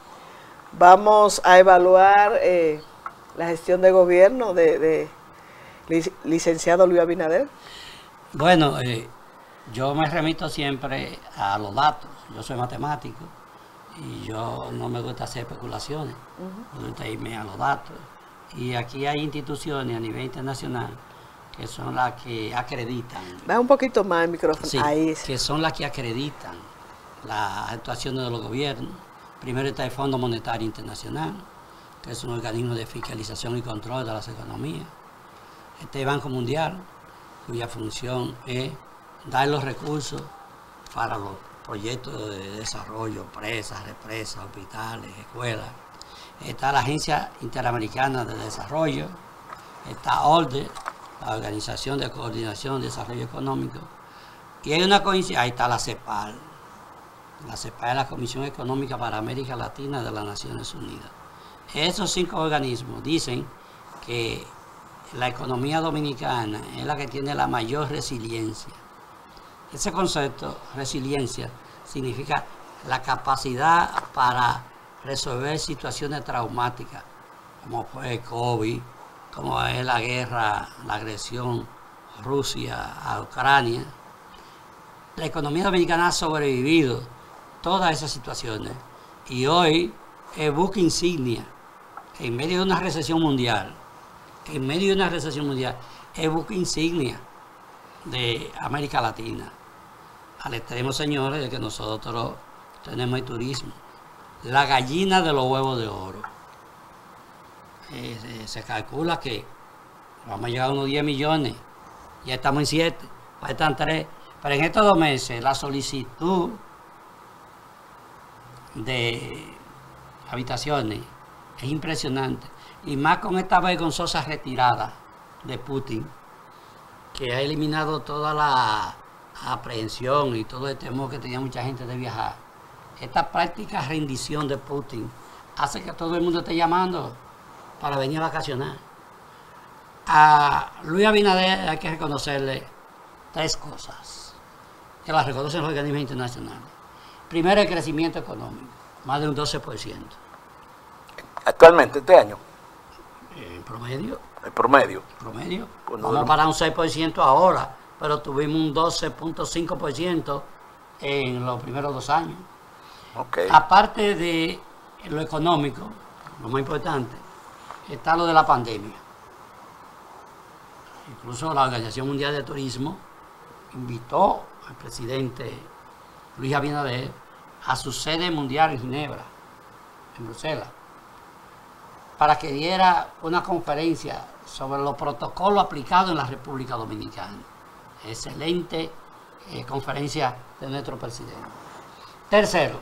Speaker 3: vamos a evaluar eh, la gestión de gobierno de, de lic- licenciado Luis Abinader.
Speaker 4: Bueno, eh, yo me remito siempre a los datos. Yo soy matemático y yo no me gusta hacer especulaciones. Me gusta irme a los datos. Y aquí hay instituciones a nivel internacional que son las que acreditan.
Speaker 3: Baja un poquito más el micrófono.
Speaker 4: Sí,
Speaker 3: Ahí es.
Speaker 4: que son las que acreditan las actuaciones de los gobiernos. Primero está el Fondo Monetario Internacional, que es un organismo de fiscalización y control de las economías. Está el Banco Mundial, cuya función es dar los recursos para los proyectos de desarrollo, presas, represas, hospitales, escuelas. Está la Agencia Interamericana de Desarrollo, está OLDE, la Organización de Coordinación de Desarrollo Económico, y hay una coincidencia, ahí está la CEPAL. La CEPAL es la Comisión Económica para América Latina de las Naciones Unidas. Esos cinco organismos dicen que la economía dominicana es la que tiene la mayor resiliencia. Ese concepto, resiliencia, significa la capacidad para resolver situaciones traumáticas, como fue el COVID, como es la guerra, la agresión Rusia a Ucrania. La economía dominicana ha sobrevivido todas esas situaciones y hoy es buque insignia en medio de una recesión mundial, en medio de una recesión mundial, es buque insignia de América Latina. Al extremo, señores, de que nosotros tenemos el turismo. La gallina de los huevos de oro. Eh, eh, se calcula que vamos a llegar a unos diez millones, ya estamos en siete, faltan tres, pero en estos dos meses la solicitud de habitaciones es impresionante, y más con esta vergonzosa retirada de Putin, que ha eliminado toda la aprehensión y todo el temor que tenía mucha gente de viajar. Esta práctica rendición de Putin hace que todo el mundo esté llamando para venir a vacacionar. A Luis Abinader hay que reconocerle tres cosas, que las reconocen los organismos internacionales. Primero, el crecimiento económico, más de un doce por ciento.
Speaker 1: Actualmente, este año,
Speaker 4: En promedio,
Speaker 1: el promedio.
Speaker 4: promedio.
Speaker 1: Pues no,
Speaker 4: Vamos
Speaker 1: no.
Speaker 4: para un seis por ciento ahora, pero tuvimos un doce punto cinco por ciento en los primeros dos años.
Speaker 1: Ok.
Speaker 4: Aparte de lo económico, lo más importante, está lo de la pandemia. Incluso la Organización Mundial de Turismo invitó al presidente Luis Abinader a su sede mundial en Ginebra, en Bruselas, para que diera una conferencia sobre los protocolos aplicados en la República Dominicana. Excelente eh, conferencia de nuestro presidente. Tercero,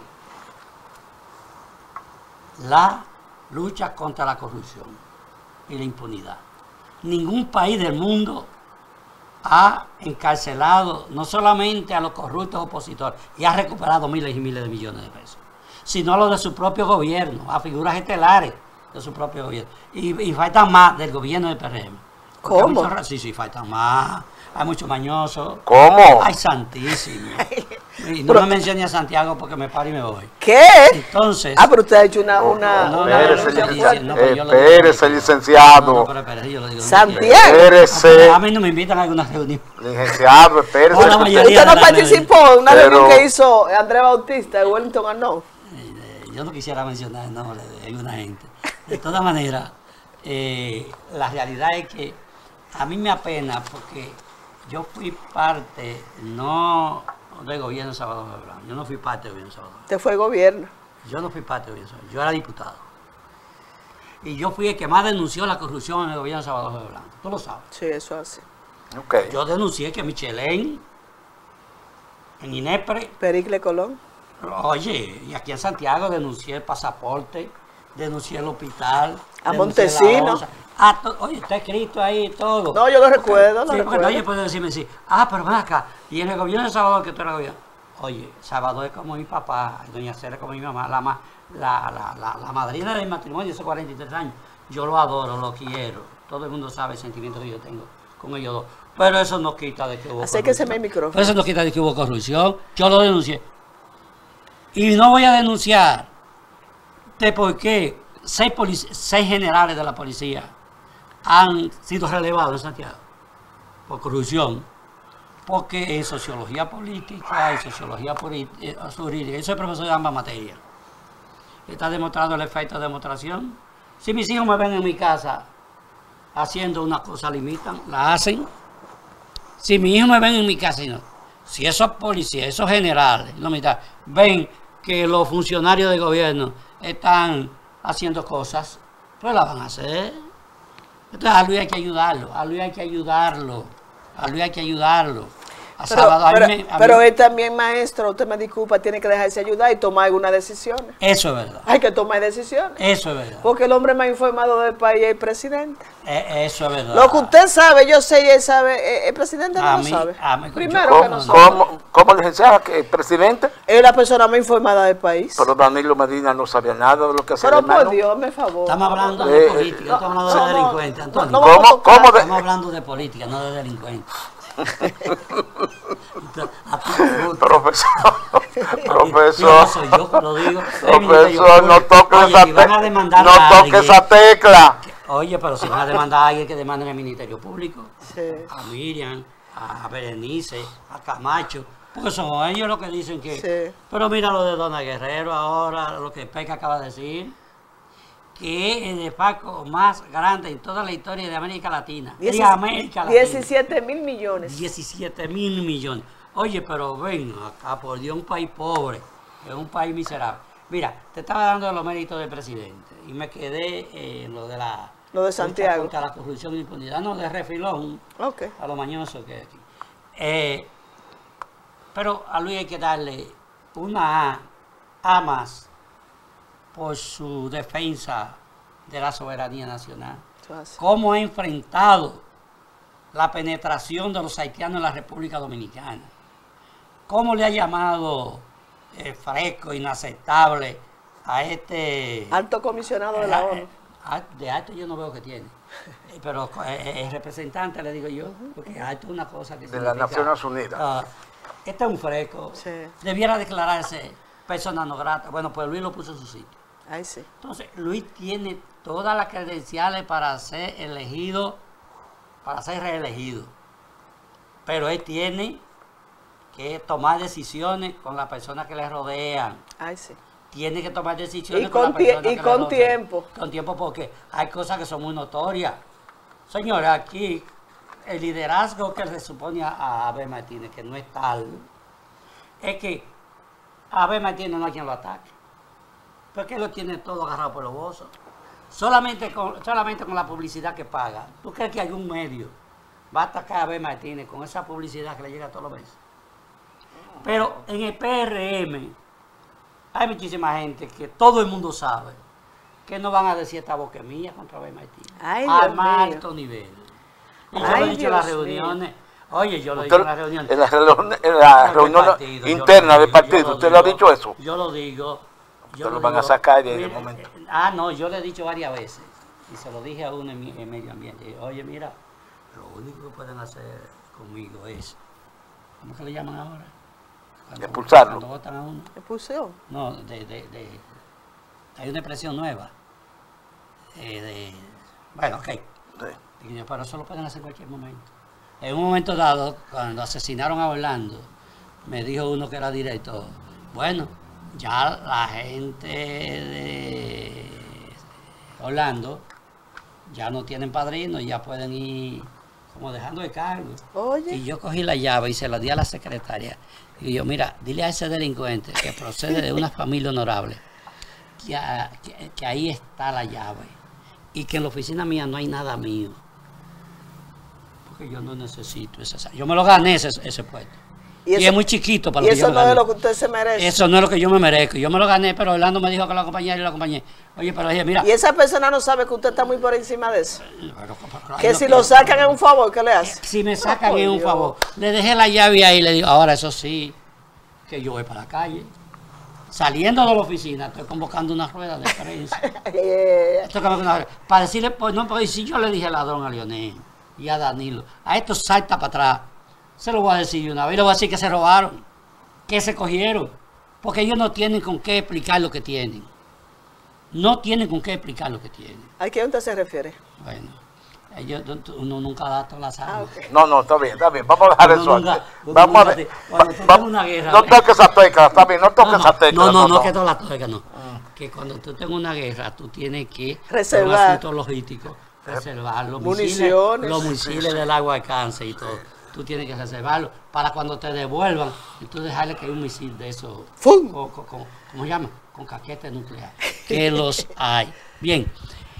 Speaker 4: la lucha contra la corrupción y la impunidad. Ningún país del mundo ha encarcelado no solamente a los corruptos opositores y ha recuperado miles y miles de millones de pesos, sino a los de su propio gobierno, a figuras estelares de su propio gobierno. Y, y faltan más del gobierno del P R M.
Speaker 3: ¿Cómo?
Speaker 4: Muchos, sí, sí, faltan más. Hay muchos mañosos.
Speaker 1: ¿Cómo?
Speaker 4: Ay, santísimo. Y no
Speaker 3: Pero,
Speaker 4: me mencione a Santiago porque me paro y me voy.
Speaker 3: ¿Qué?
Speaker 4: Entonces...
Speaker 3: Ah, pero usted ha hecho una... una,
Speaker 4: no,
Speaker 3: una
Speaker 4: no,
Speaker 1: Espérese,
Speaker 3: denuncia
Speaker 4: no,
Speaker 3: fuerte.
Speaker 4: no, pero yo lo digo.
Speaker 1: espérese, licenciado.
Speaker 4: No, no, pero espérese, yo lo digo.
Speaker 3: Santiago.
Speaker 1: Espérese,
Speaker 4: A mí no me invitan a alguna reunión.
Speaker 1: licenciado, espérese.
Speaker 4: Hola,
Speaker 1: que
Speaker 4: mayoría.
Speaker 1: usted-
Speaker 3: Usted no
Speaker 4: la
Speaker 3: participó en una
Speaker 1: Pero-
Speaker 3: reunión que hizo Andrés Bautista de Wellington Arnaud.
Speaker 4: Eh, Yo no quisiera mencionar el nombre de alguna gente. De todas maneras, eh, la realidad es que a mí me apena porque yo fui parte, no del gobierno de Salvador Gebrán, yo no fui parte del gobierno de Salvador Gebrán.
Speaker 3: Usted fue el gobierno.
Speaker 4: Yo no fui parte del gobierno de Salvador Gebrán, yo era diputado. Y yo fui el que más denunció la corrupción en el gobierno de Salvador Gebrán. Tú lo sabes.
Speaker 3: Sí, eso así.
Speaker 1: Ok.
Speaker 4: Yo denuncié que Michelén, en INEPRE,
Speaker 3: Pericle Colón.
Speaker 4: oye, y aquí en Santiago denuncié el pasaporte, denuncié el hospital.
Speaker 3: A
Speaker 4: denuncié la
Speaker 3: Montesino.
Speaker 4: onza. Ah, to- oye, está escrito ahí todo.
Speaker 3: No, yo lo recuerdo, lo
Speaker 4: Sí, porque
Speaker 3: recuerdo.
Speaker 4: oye, puede decirme así, ah, pero ven acá, y en el gobierno de Salvador, que tú eres gobierno. Oye, Salvador es como mi papá, doña Cera es como mi mamá, la, ma- la, la, la, la madrina del matrimonio hace cuarenta y tres años. Yo lo adoro, lo quiero. Todo el mundo sabe el sentimiento que yo tengo con ellos dos. Pero eso no quita de que hubo
Speaker 3: Acérquese
Speaker 4: corrupción.
Speaker 3: el micrófono.
Speaker 4: Pero eso no quita de que hubo corrupción. Yo lo denuncié. Y no voy a denunciar de por qué seis, polic- seis generales de la policía han sido relevados en Santiago por corrupción. Porque en sociología política y sociología puri- eh, jurídica, yo soy profesor de ambas materias. Está demostrado el efecto de demostración. Si mis hijos me ven en mi casa haciendo una cosa, limitan, la hacen. Si mis hijos me ven en mi casa, y no. Si esos policías, esos generales, los militares, ven que los funcionarios del gobierno están haciendo cosas, pues las van a hacer. Entonces a Luis hay que ayudarlo, a Luis hay que ayudarlo, a Luis hay que ayudarlo. A
Speaker 3: Pero,
Speaker 4: Salvador, a mí
Speaker 3: pero,
Speaker 4: me- a
Speaker 3: pero
Speaker 4: mí-
Speaker 3: él también, maestro, usted me disculpa, tiene que dejarse ayudar y tomar algunas decisiones.
Speaker 4: Eso es verdad,
Speaker 3: Hay que tomar decisiones.
Speaker 4: eso es verdad,
Speaker 3: Porque el hombre más informado del país es el presidente.
Speaker 4: eh, eso es verdad.
Speaker 3: Lo que usted sabe, yo sé y él sabe, eh, el presidente no
Speaker 4: A
Speaker 3: lo
Speaker 4: mí-
Speaker 3: sabe.
Speaker 4: a mí-
Speaker 3: Primero
Speaker 4: yo-
Speaker 3: que no
Speaker 1: ¿Cómo,
Speaker 3: sabe.
Speaker 1: cómo, cómo, licenciado, que el presidente?
Speaker 3: Es la persona más informada del país.
Speaker 1: Pero Danilo Medina no sabía nada de lo que hacía
Speaker 3: Pero
Speaker 1: el
Speaker 3: por
Speaker 1: hermano.
Speaker 3: Dios, me favor.
Speaker 4: Estamos hablando
Speaker 1: Eh,
Speaker 4: de
Speaker 1: eh,
Speaker 4: política, no estamos hablando
Speaker 3: no,
Speaker 4: de
Speaker 3: no,
Speaker 4: delincuentes, Antonio.
Speaker 3: no,
Speaker 1: ¿Cómo,
Speaker 3: vamos a
Speaker 1: cómo de-
Speaker 4: Estamos hablando de política, no de delincuentes. A ti te gusta.
Speaker 1: Profesor,
Speaker 4: Yo
Speaker 1: profesor,
Speaker 4: no soy yo que lo digo.
Speaker 1: profesor, no toque
Speaker 4: Oye,
Speaker 1: esa
Speaker 4: si van a
Speaker 1: tecla.
Speaker 4: demandar
Speaker 1: No
Speaker 4: a
Speaker 1: toque
Speaker 4: alguien-
Speaker 1: esa tecla.
Speaker 4: Oye, pero si van a demandar a alguien que demanden al Ministerio Público,
Speaker 3: Sí.
Speaker 4: a Miriam, a Berenice, a Camacho, porque son ellos los que dicen que...
Speaker 3: Sí.
Speaker 4: Pero mira lo de Dona Guerrero ahora, lo que Peca acaba de decir, que es el desfalco más grande en toda la historia de América Latina. De América Latina.
Speaker 3: diecisiete mil millones.
Speaker 4: diecisiete mil millones. Oye, pero ven acá, por Dios, un país pobre, es un país miserable. Mira, te estaba dando los méritos del presidente y me quedé en lo de la...
Speaker 3: Lo de Santiago.
Speaker 4: Contra la corrupción y impunidad, no, de refilón,
Speaker 3: Ok.
Speaker 4: a lo mañoso que es aquí. Eh, pero a Luis hay que darle una A, A más por su defensa de la soberanía nacional.
Speaker 3: Eso es así.
Speaker 4: Cómo ha enfrentado la penetración de los haitianos en la República Dominicana. Cómo le ha llamado eh, fresco, inaceptable a este...
Speaker 3: Alto comisionado de la
Speaker 4: eh,
Speaker 3: ONU.
Speaker 4: ah, de alto yo no veo que tiene. Eh, Pero eh, el representante, le digo yo, porque alto es una cosa que
Speaker 1: De las
Speaker 4: significa-
Speaker 1: Naciones Unidas.
Speaker 4: Ah, este es un fresco.
Speaker 3: Sí.
Speaker 4: Debiera declararse persona no grata. Bueno, pues Luis lo puso en su sitio.
Speaker 3: Ahí sí.
Speaker 4: Entonces, Luis tiene todas las credenciales para ser elegido, para ser reelegido. Pero él tiene que tomar decisiones con las personas que le rodean.
Speaker 3: Ahí sí.
Speaker 4: Tiene que tomar decisiones
Speaker 3: Y
Speaker 4: con,
Speaker 3: con
Speaker 4: las
Speaker 3: tie-
Speaker 4: personas
Speaker 3: y
Speaker 4: que
Speaker 3: con
Speaker 4: le rodean.
Speaker 3: tiempo.
Speaker 4: Con tiempo, porque hay cosas que son muy notorias. Señores, aquí el liderazgo que se supone a Abel Martínez, que no es tal, es que Abel Martínez no hay quien lo ataque. Porque él lo tiene todo agarrado por los bolsos. Solamente con, solamente con la publicidad que paga. ¿Tú crees que algún medio va a atacar a Abel Martínez con esa publicidad que le llega todos los meses? Pero en el P R M hay muchísima gente que todo el mundo sabe que no van a decir esta boquemilla contra Abel Martínez.
Speaker 3: Ay,
Speaker 4: a
Speaker 3: Dios
Speaker 4: más
Speaker 3: mío.
Speaker 4: alto nivel. Y yo
Speaker 3: Ay,
Speaker 4: lo he dicho en las
Speaker 3: Dios
Speaker 4: reuniones. Oye, yo lo he
Speaker 1: Usted-
Speaker 4: dicho en las reuniones.
Speaker 1: En la reunión, en la
Speaker 4: No,
Speaker 1: reunión
Speaker 4: del partido, yo
Speaker 1: interna
Speaker 4: lo
Speaker 1: del
Speaker 4: digo,
Speaker 1: partido,
Speaker 4: yo
Speaker 1: ¿usted le ha
Speaker 4: digo,
Speaker 1: dicho eso?
Speaker 4: Yo lo digo.
Speaker 1: Yo lo van a sacar de
Speaker 4: mira,
Speaker 1: momento.
Speaker 4: Eh, ah, no, yo le he dicho varias veces, y se lo dije a uno en, en medio ambiente. Oye, mira, lo único que pueden hacer conmigo es, ¿cómo que le llaman ahora? Cuando,
Speaker 1: expulsarlo.
Speaker 4: Cuando votan a uno.
Speaker 3: ¿Expulsión?
Speaker 4: No, de, de, de, hay una expresión nueva. Eh, de, bueno, ok. Sí. Pero eso lo pueden hacer en cualquier momento. En un momento dado, cuando asesinaron a Orlando, me dijo uno que era director, bueno, ya la gente de Orlando ya no tienen padrino, ya pueden ir como dejando de cargo.
Speaker 3: Oye.
Speaker 4: Y yo cogí la llave y se la di a la secretaria. Y yo, mira, dile a ese delincuente que procede de una familia honorable, que, a, que, que ahí está la llave. Y que en la oficina mía no hay nada mío. Porque yo no necesito esa. Yo me lo gané ese, ese puesto. Y, eso, y es muy chiquito para lo que yo me gané.
Speaker 3: Y eso no es lo que usted se merece.
Speaker 4: Eso no es lo que yo me merezco. Yo me lo gané, pero Orlando me dijo que lo acompañara y lo acompañé. Oye, pero oye, mira.
Speaker 3: Y esa persona no sabe que usted está muy por encima de eso.
Speaker 4: Pero, pero,
Speaker 3: que si lo sacan es un favor, ¿qué le hace?
Speaker 4: Si me sacan oh, es un favor. Le dejé la llave ahí y le digo, ahora eso sí, que yo voy para la calle. Saliendo de la oficina, estoy convocando una rueda de prensa. Esto que una, para decirle, pues no, pues si yo le dije ladrón a Leonel y a Danilo, a esto salta para atrás, se lo voy a decir una vez, le voy a decir que se robaron, que se cogieron, porque ellos no tienen con qué explicar lo que tienen. No tienen con qué explicar lo que tienen.
Speaker 3: ¿A qué usted se refiere?
Speaker 4: Bueno, ellos, uno nunca da todas las armas. Ah, okay.
Speaker 1: No, no, está bien, está bien. Vamos a dejar uno eso. Nunca, vamos a ver.
Speaker 4: Va, una guerra,
Speaker 1: no toques esa tecla, está bien, no toques
Speaker 4: no, no,
Speaker 1: esa tecla.
Speaker 4: No, no, no, no que todas las teclas, no. Ah. Que cuando tú tengas una guerra, tú tienes que
Speaker 3: reservar.
Speaker 4: Un asunto logístico, reservar los
Speaker 3: municiones,
Speaker 4: misiles, los misiles sí, sí. del agua de cáncer y todo. Sí. Tú tienes que reservarlo para cuando te devuelvan y tú dejarle que hay un misil de eso, con, con, con, ¿cómo se llama? Con caquete nuclear, que los hay. Bien,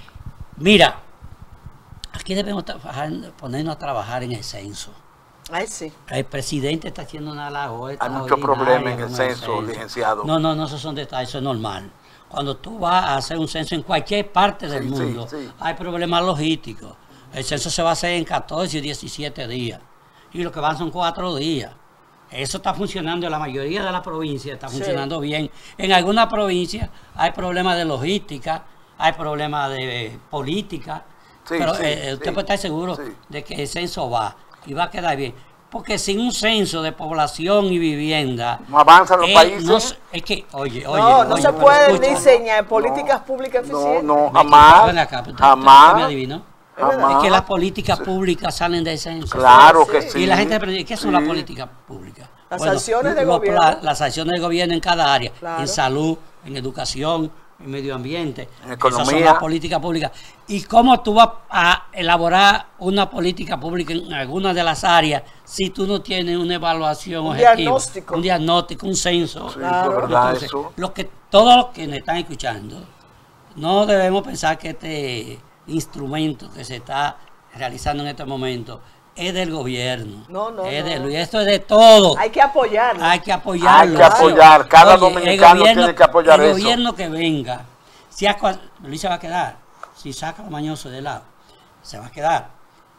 Speaker 4: mira, aquí debemos trabajar, ponernos a trabajar en el censo.
Speaker 3: Ay, sí.
Speaker 4: El presidente está haciendo una labor.
Speaker 1: Hay muchos problemas en el censo, licenciado.
Speaker 4: No, no, no, esos son detalles, eso es normal. Cuando tú vas a hacer un censo en cualquier parte del sí, mundo, sí, sí. hay problemas logísticos. El censo se va a hacer en catorce y diecisiete días. Y lo que van son cuatro días. Eso está funcionando en la mayoría de las provincias, está funcionando sí. bien. En algunas provincias hay problemas de logística, hay problemas de política, sí, pero sí, eh, usted sí, puede estar seguro sí. de que el censo va y va a quedar bien. Porque sin un censo de población y vivienda...
Speaker 1: ¿No avanzan los eh, países?
Speaker 4: No, es que, oye, oye...
Speaker 3: No, no
Speaker 4: oye,
Speaker 3: se pueden
Speaker 4: escucha,
Speaker 3: diseñar políticas no, públicas eficientes.
Speaker 1: No, no, jamás,
Speaker 4: acá,
Speaker 1: jamás.
Speaker 4: ¿Me adivinó?
Speaker 1: Jamás.
Speaker 4: Es que las políticas sí. públicas salen del censo.
Speaker 1: Claro que sí.
Speaker 4: Y la gente aprende, ¿qué son sí. las políticas públicas?
Speaker 3: Las
Speaker 4: bueno,
Speaker 3: acciones de
Speaker 4: lo,
Speaker 3: gobierno.
Speaker 4: La, las acciones de gobierno en cada área,
Speaker 3: claro.
Speaker 4: en salud, en educación, en medio ambiente.
Speaker 1: En economía.
Speaker 4: Esas son las políticas públicas. ¿Y cómo tú vas a elaborar una política pública en alguna de las áreas si tú no tienes una evaluación
Speaker 3: un
Speaker 4: objetiva?
Speaker 3: Diagnóstico.
Speaker 4: Un diagnóstico, un censo.
Speaker 1: Sí, claro. verdad,
Speaker 4: Entonces,
Speaker 1: eso.
Speaker 4: Lo que, todos los que me están escuchando, no debemos pensar que este instrumento que se está realizando en este momento es del gobierno.
Speaker 3: No, no,
Speaker 4: es
Speaker 3: no.
Speaker 4: De, y esto es de todo.
Speaker 3: Hay que apoyarlo.
Speaker 4: Hay que apoyarlo.
Speaker 1: Hay que apoyar. Cada
Speaker 4: Oye,
Speaker 1: dominicano
Speaker 4: gobierno,
Speaker 1: tiene que apoyar
Speaker 4: el
Speaker 1: eso.
Speaker 4: El gobierno que venga, si Luis se va a quedar, si saca lo mañoso de lado, se va a quedar.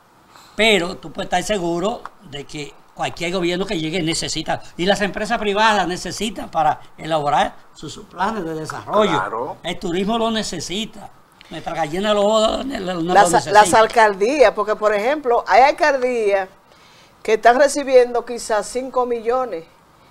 Speaker 4: Pero tú puedes estar seguro de que cualquier gobierno que llegue necesita, y las empresas privadas necesitan para elaborar sus, sus planes de desarrollo.
Speaker 1: Claro.
Speaker 4: El turismo lo necesita. Nuestra gallina lo, no lo
Speaker 3: las,
Speaker 4: necesita.
Speaker 3: Las alcaldías, porque por ejemplo, hay alcaldías que están recibiendo quizás cinco millones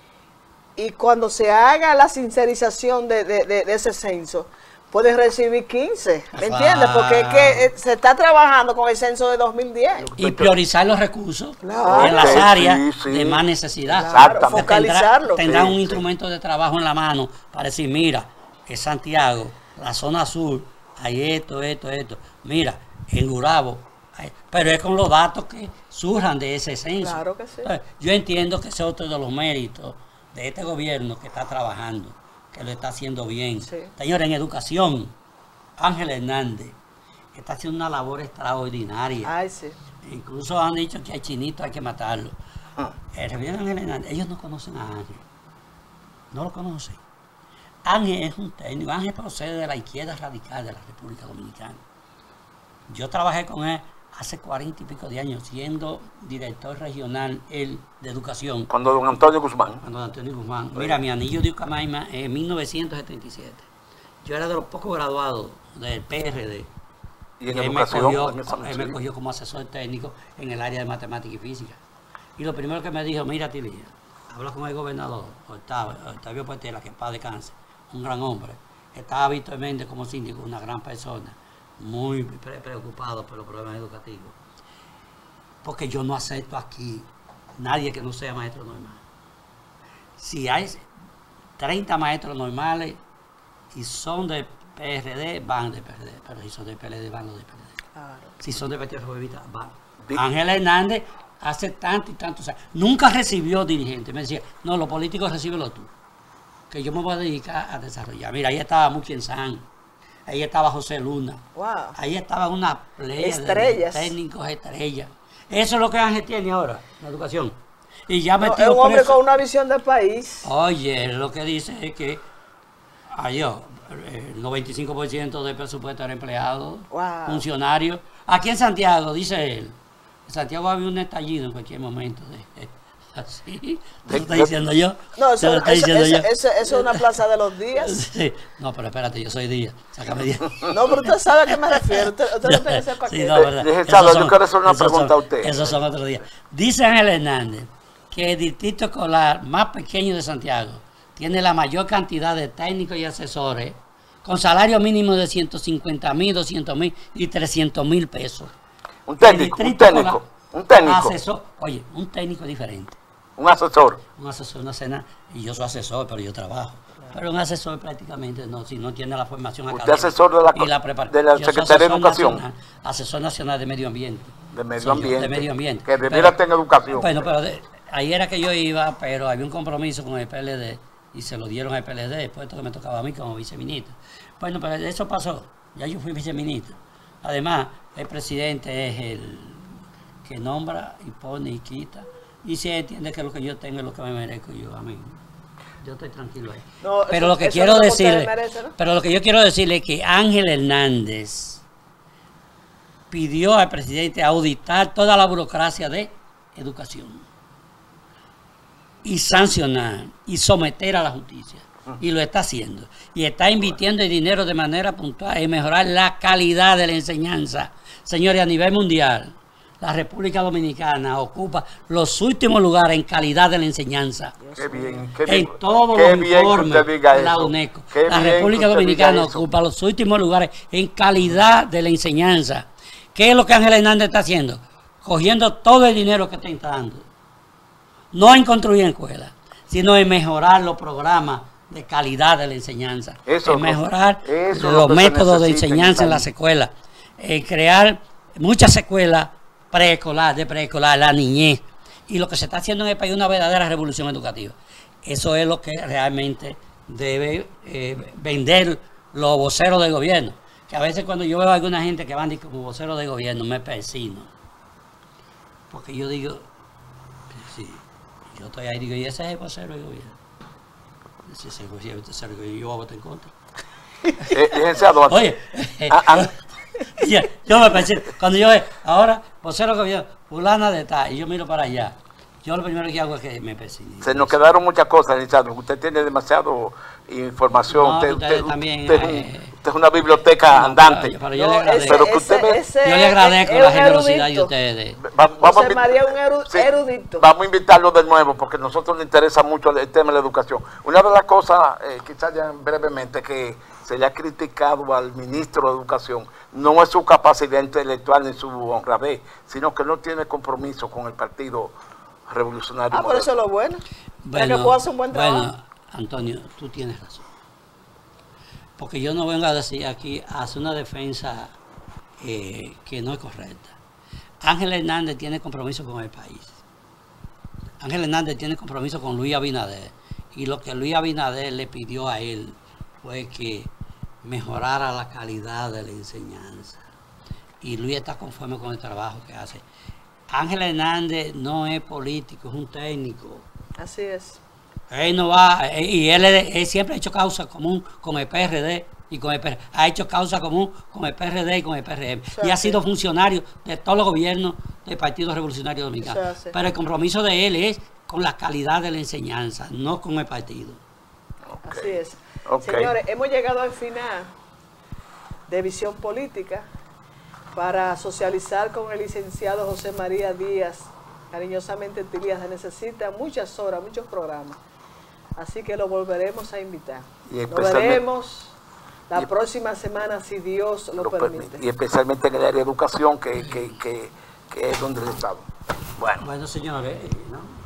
Speaker 3: y cuando se haga la sincerización de, de, de, de ese censo, pueden recibir quince, ¿me entiendes? Porque es que se está trabajando con el censo de dos mil diez.
Speaker 4: Y priorizar los recursos
Speaker 3: claro.
Speaker 4: en las
Speaker 1: sí,
Speaker 4: áreas
Speaker 1: sí, sí.
Speaker 4: de más necesidad.
Speaker 3: Claro, focalizarlo.
Speaker 4: Tendrán
Speaker 1: sí,
Speaker 4: un
Speaker 1: sí.
Speaker 4: instrumento de trabajo en la mano para decir, mira, es Santiago, la zona sur, hay esto, esto, esto. Mira, en Gurabo, hay, pero es con los datos que surjan de ese censo.
Speaker 3: Claro que sí.
Speaker 4: Entonces, yo entiendo que ese es otro de los méritos de este gobierno que está trabajando, que lo está haciendo bien.
Speaker 3: Sí.
Speaker 4: Señores, en educación, Ángel Hernández está haciendo una labor extraordinaria.
Speaker 3: Ay, sí.
Speaker 4: Incluso han dicho que hay chinitos, hay que matarlo.
Speaker 1: Ah.
Speaker 4: El gobierno de Ángel Hernández, ellos no conocen a Ángel. No lo conocen. Ángel es un técnico, Ángel procede de la izquierda radical de la República Dominicana. Yo trabajé con él hace cuarenta y pico de años, siendo director regional él, de educación.
Speaker 1: Cuando don Antonio Guzmán.
Speaker 4: Cuando don Antonio Guzmán. Mira, mi anillo de Ucamaima es mil novecientos setenta y siete. yo era de los pocos graduados del P R D.
Speaker 1: Y en
Speaker 4: él
Speaker 1: educación.
Speaker 4: me cogió,
Speaker 1: en esa-
Speaker 4: él me
Speaker 1: sí.
Speaker 4: cogió como asesor técnico en el área de matemática y física. Y lo primero que me dijo, mira, Tilía, habla con el gobernador, Octavio, Octavio Portela, que en paz descanse, un gran hombre. Estaba habitualmente como síndico, una gran persona, muy pre preocupado por los problemas educativos. Porque yo no acepto aquí nadie que no sea maestro normal. Si hay treinta maestros normales y son de P R D, van de P R D, pero si son de P L D, van los de P L D.
Speaker 3: Claro.
Speaker 4: Si son de Partido Reformista, van.
Speaker 1: Di-
Speaker 4: Ángel Hernández hace tanto y tanto, o sea, nunca recibió dirigente. Me decía, no, los políticos recíbelo tú, que yo me voy a dedicar a desarrollar. Mira, ahí estaba Muchien San, ahí estaba José Luna,
Speaker 3: Wow.
Speaker 4: ahí estaba una playa
Speaker 3: Estrellas.
Speaker 4: de técnicos estrellas. Eso es lo que Ángel tiene ahora, la educación. Y ya
Speaker 3: No, es
Speaker 4: metido
Speaker 3: un hombre
Speaker 4: preso.
Speaker 3: con una visión de país.
Speaker 4: Oye, lo que dice es que adiós, el noventa y cinco por ciento del presupuesto era empleado,
Speaker 3: Wow.
Speaker 4: funcionarios. Aquí en Santiago, dice él, en Santiago había un estallido en cualquier momento. De, así, ¿te lo estoy diciendo yo?
Speaker 3: No,
Speaker 4: ¿Te
Speaker 3: eso,
Speaker 4: lo
Speaker 3: eso,
Speaker 4: estoy diciendo
Speaker 3: eso-
Speaker 4: yo?
Speaker 3: eso- eso es una plaza de los días.
Speaker 4: Sí. No, pero espérate, yo soy Díaz, sácame Díaz.
Speaker 3: No, pero usted sabe a qué me refiero. Usted, usted no tiene que ser
Speaker 4: Sí,
Speaker 3: paquete.
Speaker 4: no, verdad.
Speaker 1: Licenciado,
Speaker 4: Esos
Speaker 1: yo quiero hacer una
Speaker 4: esos
Speaker 1: pregunta
Speaker 4: son-
Speaker 1: a usted.
Speaker 4: Esos son otros días. Dice Ángel Hernández que el distrito escolar más pequeño de Santiago tiene la mayor cantidad de técnicos y asesores con salario mínimo de ciento cincuenta mil, doscientos mil y trescientos mil pesos.
Speaker 1: Un
Speaker 4: El
Speaker 1: técnico, un
Speaker 4: distrito
Speaker 1: técnico,
Speaker 4: escolar-
Speaker 1: un técnico,
Speaker 4: Asesor, oye, un técnico diferente.
Speaker 1: un asesor.
Speaker 4: Un asesor no hace nada, y yo soy asesor, pero yo trabajo. Pero un asesor prácticamente no, si no tiene la formación
Speaker 1: ¿Usted
Speaker 4: académica.
Speaker 1: asesor de la co-
Speaker 4: y la prepara-
Speaker 1: de la
Speaker 4: Yo soy
Speaker 1: Secretaría de
Speaker 4: asesor
Speaker 1: Educación?
Speaker 4: nacional, asesor nacional de medio ambiente.
Speaker 1: De medio
Speaker 4: Soy yo,
Speaker 1: ambiente.
Speaker 4: de medio ambiente.
Speaker 1: Que debiera
Speaker 4: Pero-
Speaker 1: tener educación.
Speaker 4: Bueno, pero de- ahí era que yo iba, pero había un compromiso con el P L D y se lo dieron al P L D, puesto que me tocaba a mí como viceministro. Bueno, pero eso pasó, ya yo fui viceministro. Además, el presidente es el que nombra y pone y quita. Y si entiende que lo que yo tengo es lo que me merezco yo, a mí. Yo estoy tranquilo ahí.
Speaker 3: No,
Speaker 4: pero
Speaker 3: eso-
Speaker 4: lo que
Speaker 3: eso
Speaker 4: quiero
Speaker 3: no es lo que usted
Speaker 4: decirle,
Speaker 3: merece, ¿no?
Speaker 4: pero lo que yo quiero decirle es que Ángel Hernández pidió al presidente auditar toda la burocracia de educación y sancionar y someter a la justicia. Y lo está haciendo. Y está invirtiendo el dinero de manera puntual en mejorar la calidad de la enseñanza. Señores, a nivel mundial, la República Dominicana ocupa los últimos lugares en calidad de la enseñanza.
Speaker 1: Qué bien, qué bien.
Speaker 4: En todos
Speaker 1: Qué
Speaker 4: los
Speaker 1: bien que
Speaker 4: informes
Speaker 1: usted diga
Speaker 4: de la
Speaker 1: eso.
Speaker 4: UNESCO.
Speaker 1: Qué
Speaker 4: La
Speaker 1: bien que
Speaker 4: República
Speaker 1: usted diga
Speaker 4: Dominicana
Speaker 1: eso.
Speaker 4: ocupa los últimos lugares en calidad de la enseñanza. ¿Qué es lo que Ángel Hernández está haciendo? Cogiendo todo el dinero que está entrando. No en construir escuelas, sino en mejorar los programas de calidad de la enseñanza.
Speaker 1: Eso
Speaker 4: en
Speaker 1: es lo-
Speaker 4: mejorar
Speaker 1: eso es lo
Speaker 4: los
Speaker 1: que se
Speaker 4: métodos de
Speaker 1: necesita en el
Speaker 4: enseñanza en
Speaker 1: país.
Speaker 4: las escuelas. En crear muchas escuelas preescolar, de preescolar, la niñez. Y lo que se está haciendo en el país es una verdadera revolución educativa. Eso es lo que realmente debe eh, vender los voceros del gobierno. Que a veces cuando yo veo a alguna gente que van como voceros del gobierno, me persino. Porque yo digo, sí, yo estoy ahí, digo, y ese es el vocero del gobierno. Ese es el vocero del gobierno, yo voy a votar en contra.
Speaker 1: Eh, licenciado,
Speaker 4: Oye,
Speaker 1: ah, ah,
Speaker 4: yo, yo me pensé, cuando yo veo, ahora, vocero del gobierno, fulana de tal, y yo miro para allá, yo lo primero que hago es que me persigno.
Speaker 1: se nos quedaron muchas cosas, licenciado. Usted tiene demasiado información.
Speaker 4: No,
Speaker 1: usted,
Speaker 4: ustedes
Speaker 1: usted-
Speaker 4: también,
Speaker 1: usted es un-
Speaker 4: eh,
Speaker 1: usted es una biblioteca
Speaker 4: No,
Speaker 1: andante.
Speaker 4: pero- pero yo
Speaker 3: No,
Speaker 4: le
Speaker 3: ese-
Speaker 4: agradezco.
Speaker 1: Pero que usted ve-
Speaker 3: ese
Speaker 4: Yo le
Speaker 3: es-
Speaker 4: agradezco
Speaker 3: es
Speaker 4: la
Speaker 3: un
Speaker 4: generosidad de
Speaker 3: erudito.
Speaker 4: ustedes.
Speaker 1: Va- vamos, a
Speaker 3: José
Speaker 1: invi-
Speaker 3: María es un eru-
Speaker 1: sí,
Speaker 3: erudito.
Speaker 1: vamos a invitarlo de nuevo porque a nosotros nos interesa mucho el tema de la educación. Una de las cosas, eh, quizás ya brevemente, que se le ha criticado al ministro de Educación no es su capacidad intelectual ni su honradez, sino que no tiene compromiso con el Partido Revolucionario
Speaker 3: Ah, pero
Speaker 1: Moderno.
Speaker 3: eso es lo bueno. Para que pueda hacer un buen trabajo.
Speaker 4: bueno, Antonio, tú tienes razón. Porque yo no vengo a decir aquí, a hacer una defensa eh, que no es correcta. Ángel Hernández tiene compromiso con el país. Ángel Hernández tiene compromiso con Luis Abinader. Y lo que Luis Abinader le pidió a él fue que mejorara la calidad de la enseñanza. Y Luis está conforme con el trabajo que hace. Ángel Hernández no es político, es un técnico.
Speaker 3: Así es.
Speaker 4: Él no va, eh, y él, él siempre ha hecho causa común con el P R D y con el P R D. Ha hecho causa común con el P R D y con el P R M.
Speaker 3: Sí,
Speaker 4: y ha
Speaker 3: sí.
Speaker 4: sido funcionario de todos los gobiernos del Partido Revolucionario Dominicano.
Speaker 3: Sí, sí.
Speaker 4: Pero el compromiso de él es con la calidad de la enseñanza, no con el partido.
Speaker 1: Ok.
Speaker 3: Así es.
Speaker 1: Okay.
Speaker 3: Señores, hemos llegado al final de Visión Política para socializar con el licenciado José María Díaz, cariñosamente Díaz. Se necesita muchas horas, muchos programas. Así que lo volveremos a invitar.
Speaker 1: Y
Speaker 3: lo veremos la próxima semana, si Dios lo, lo permite. permite.
Speaker 1: Y especialmente en el área de educación, que, que, que, que es donde he estado. Bueno,
Speaker 4: bueno señores, ¿no?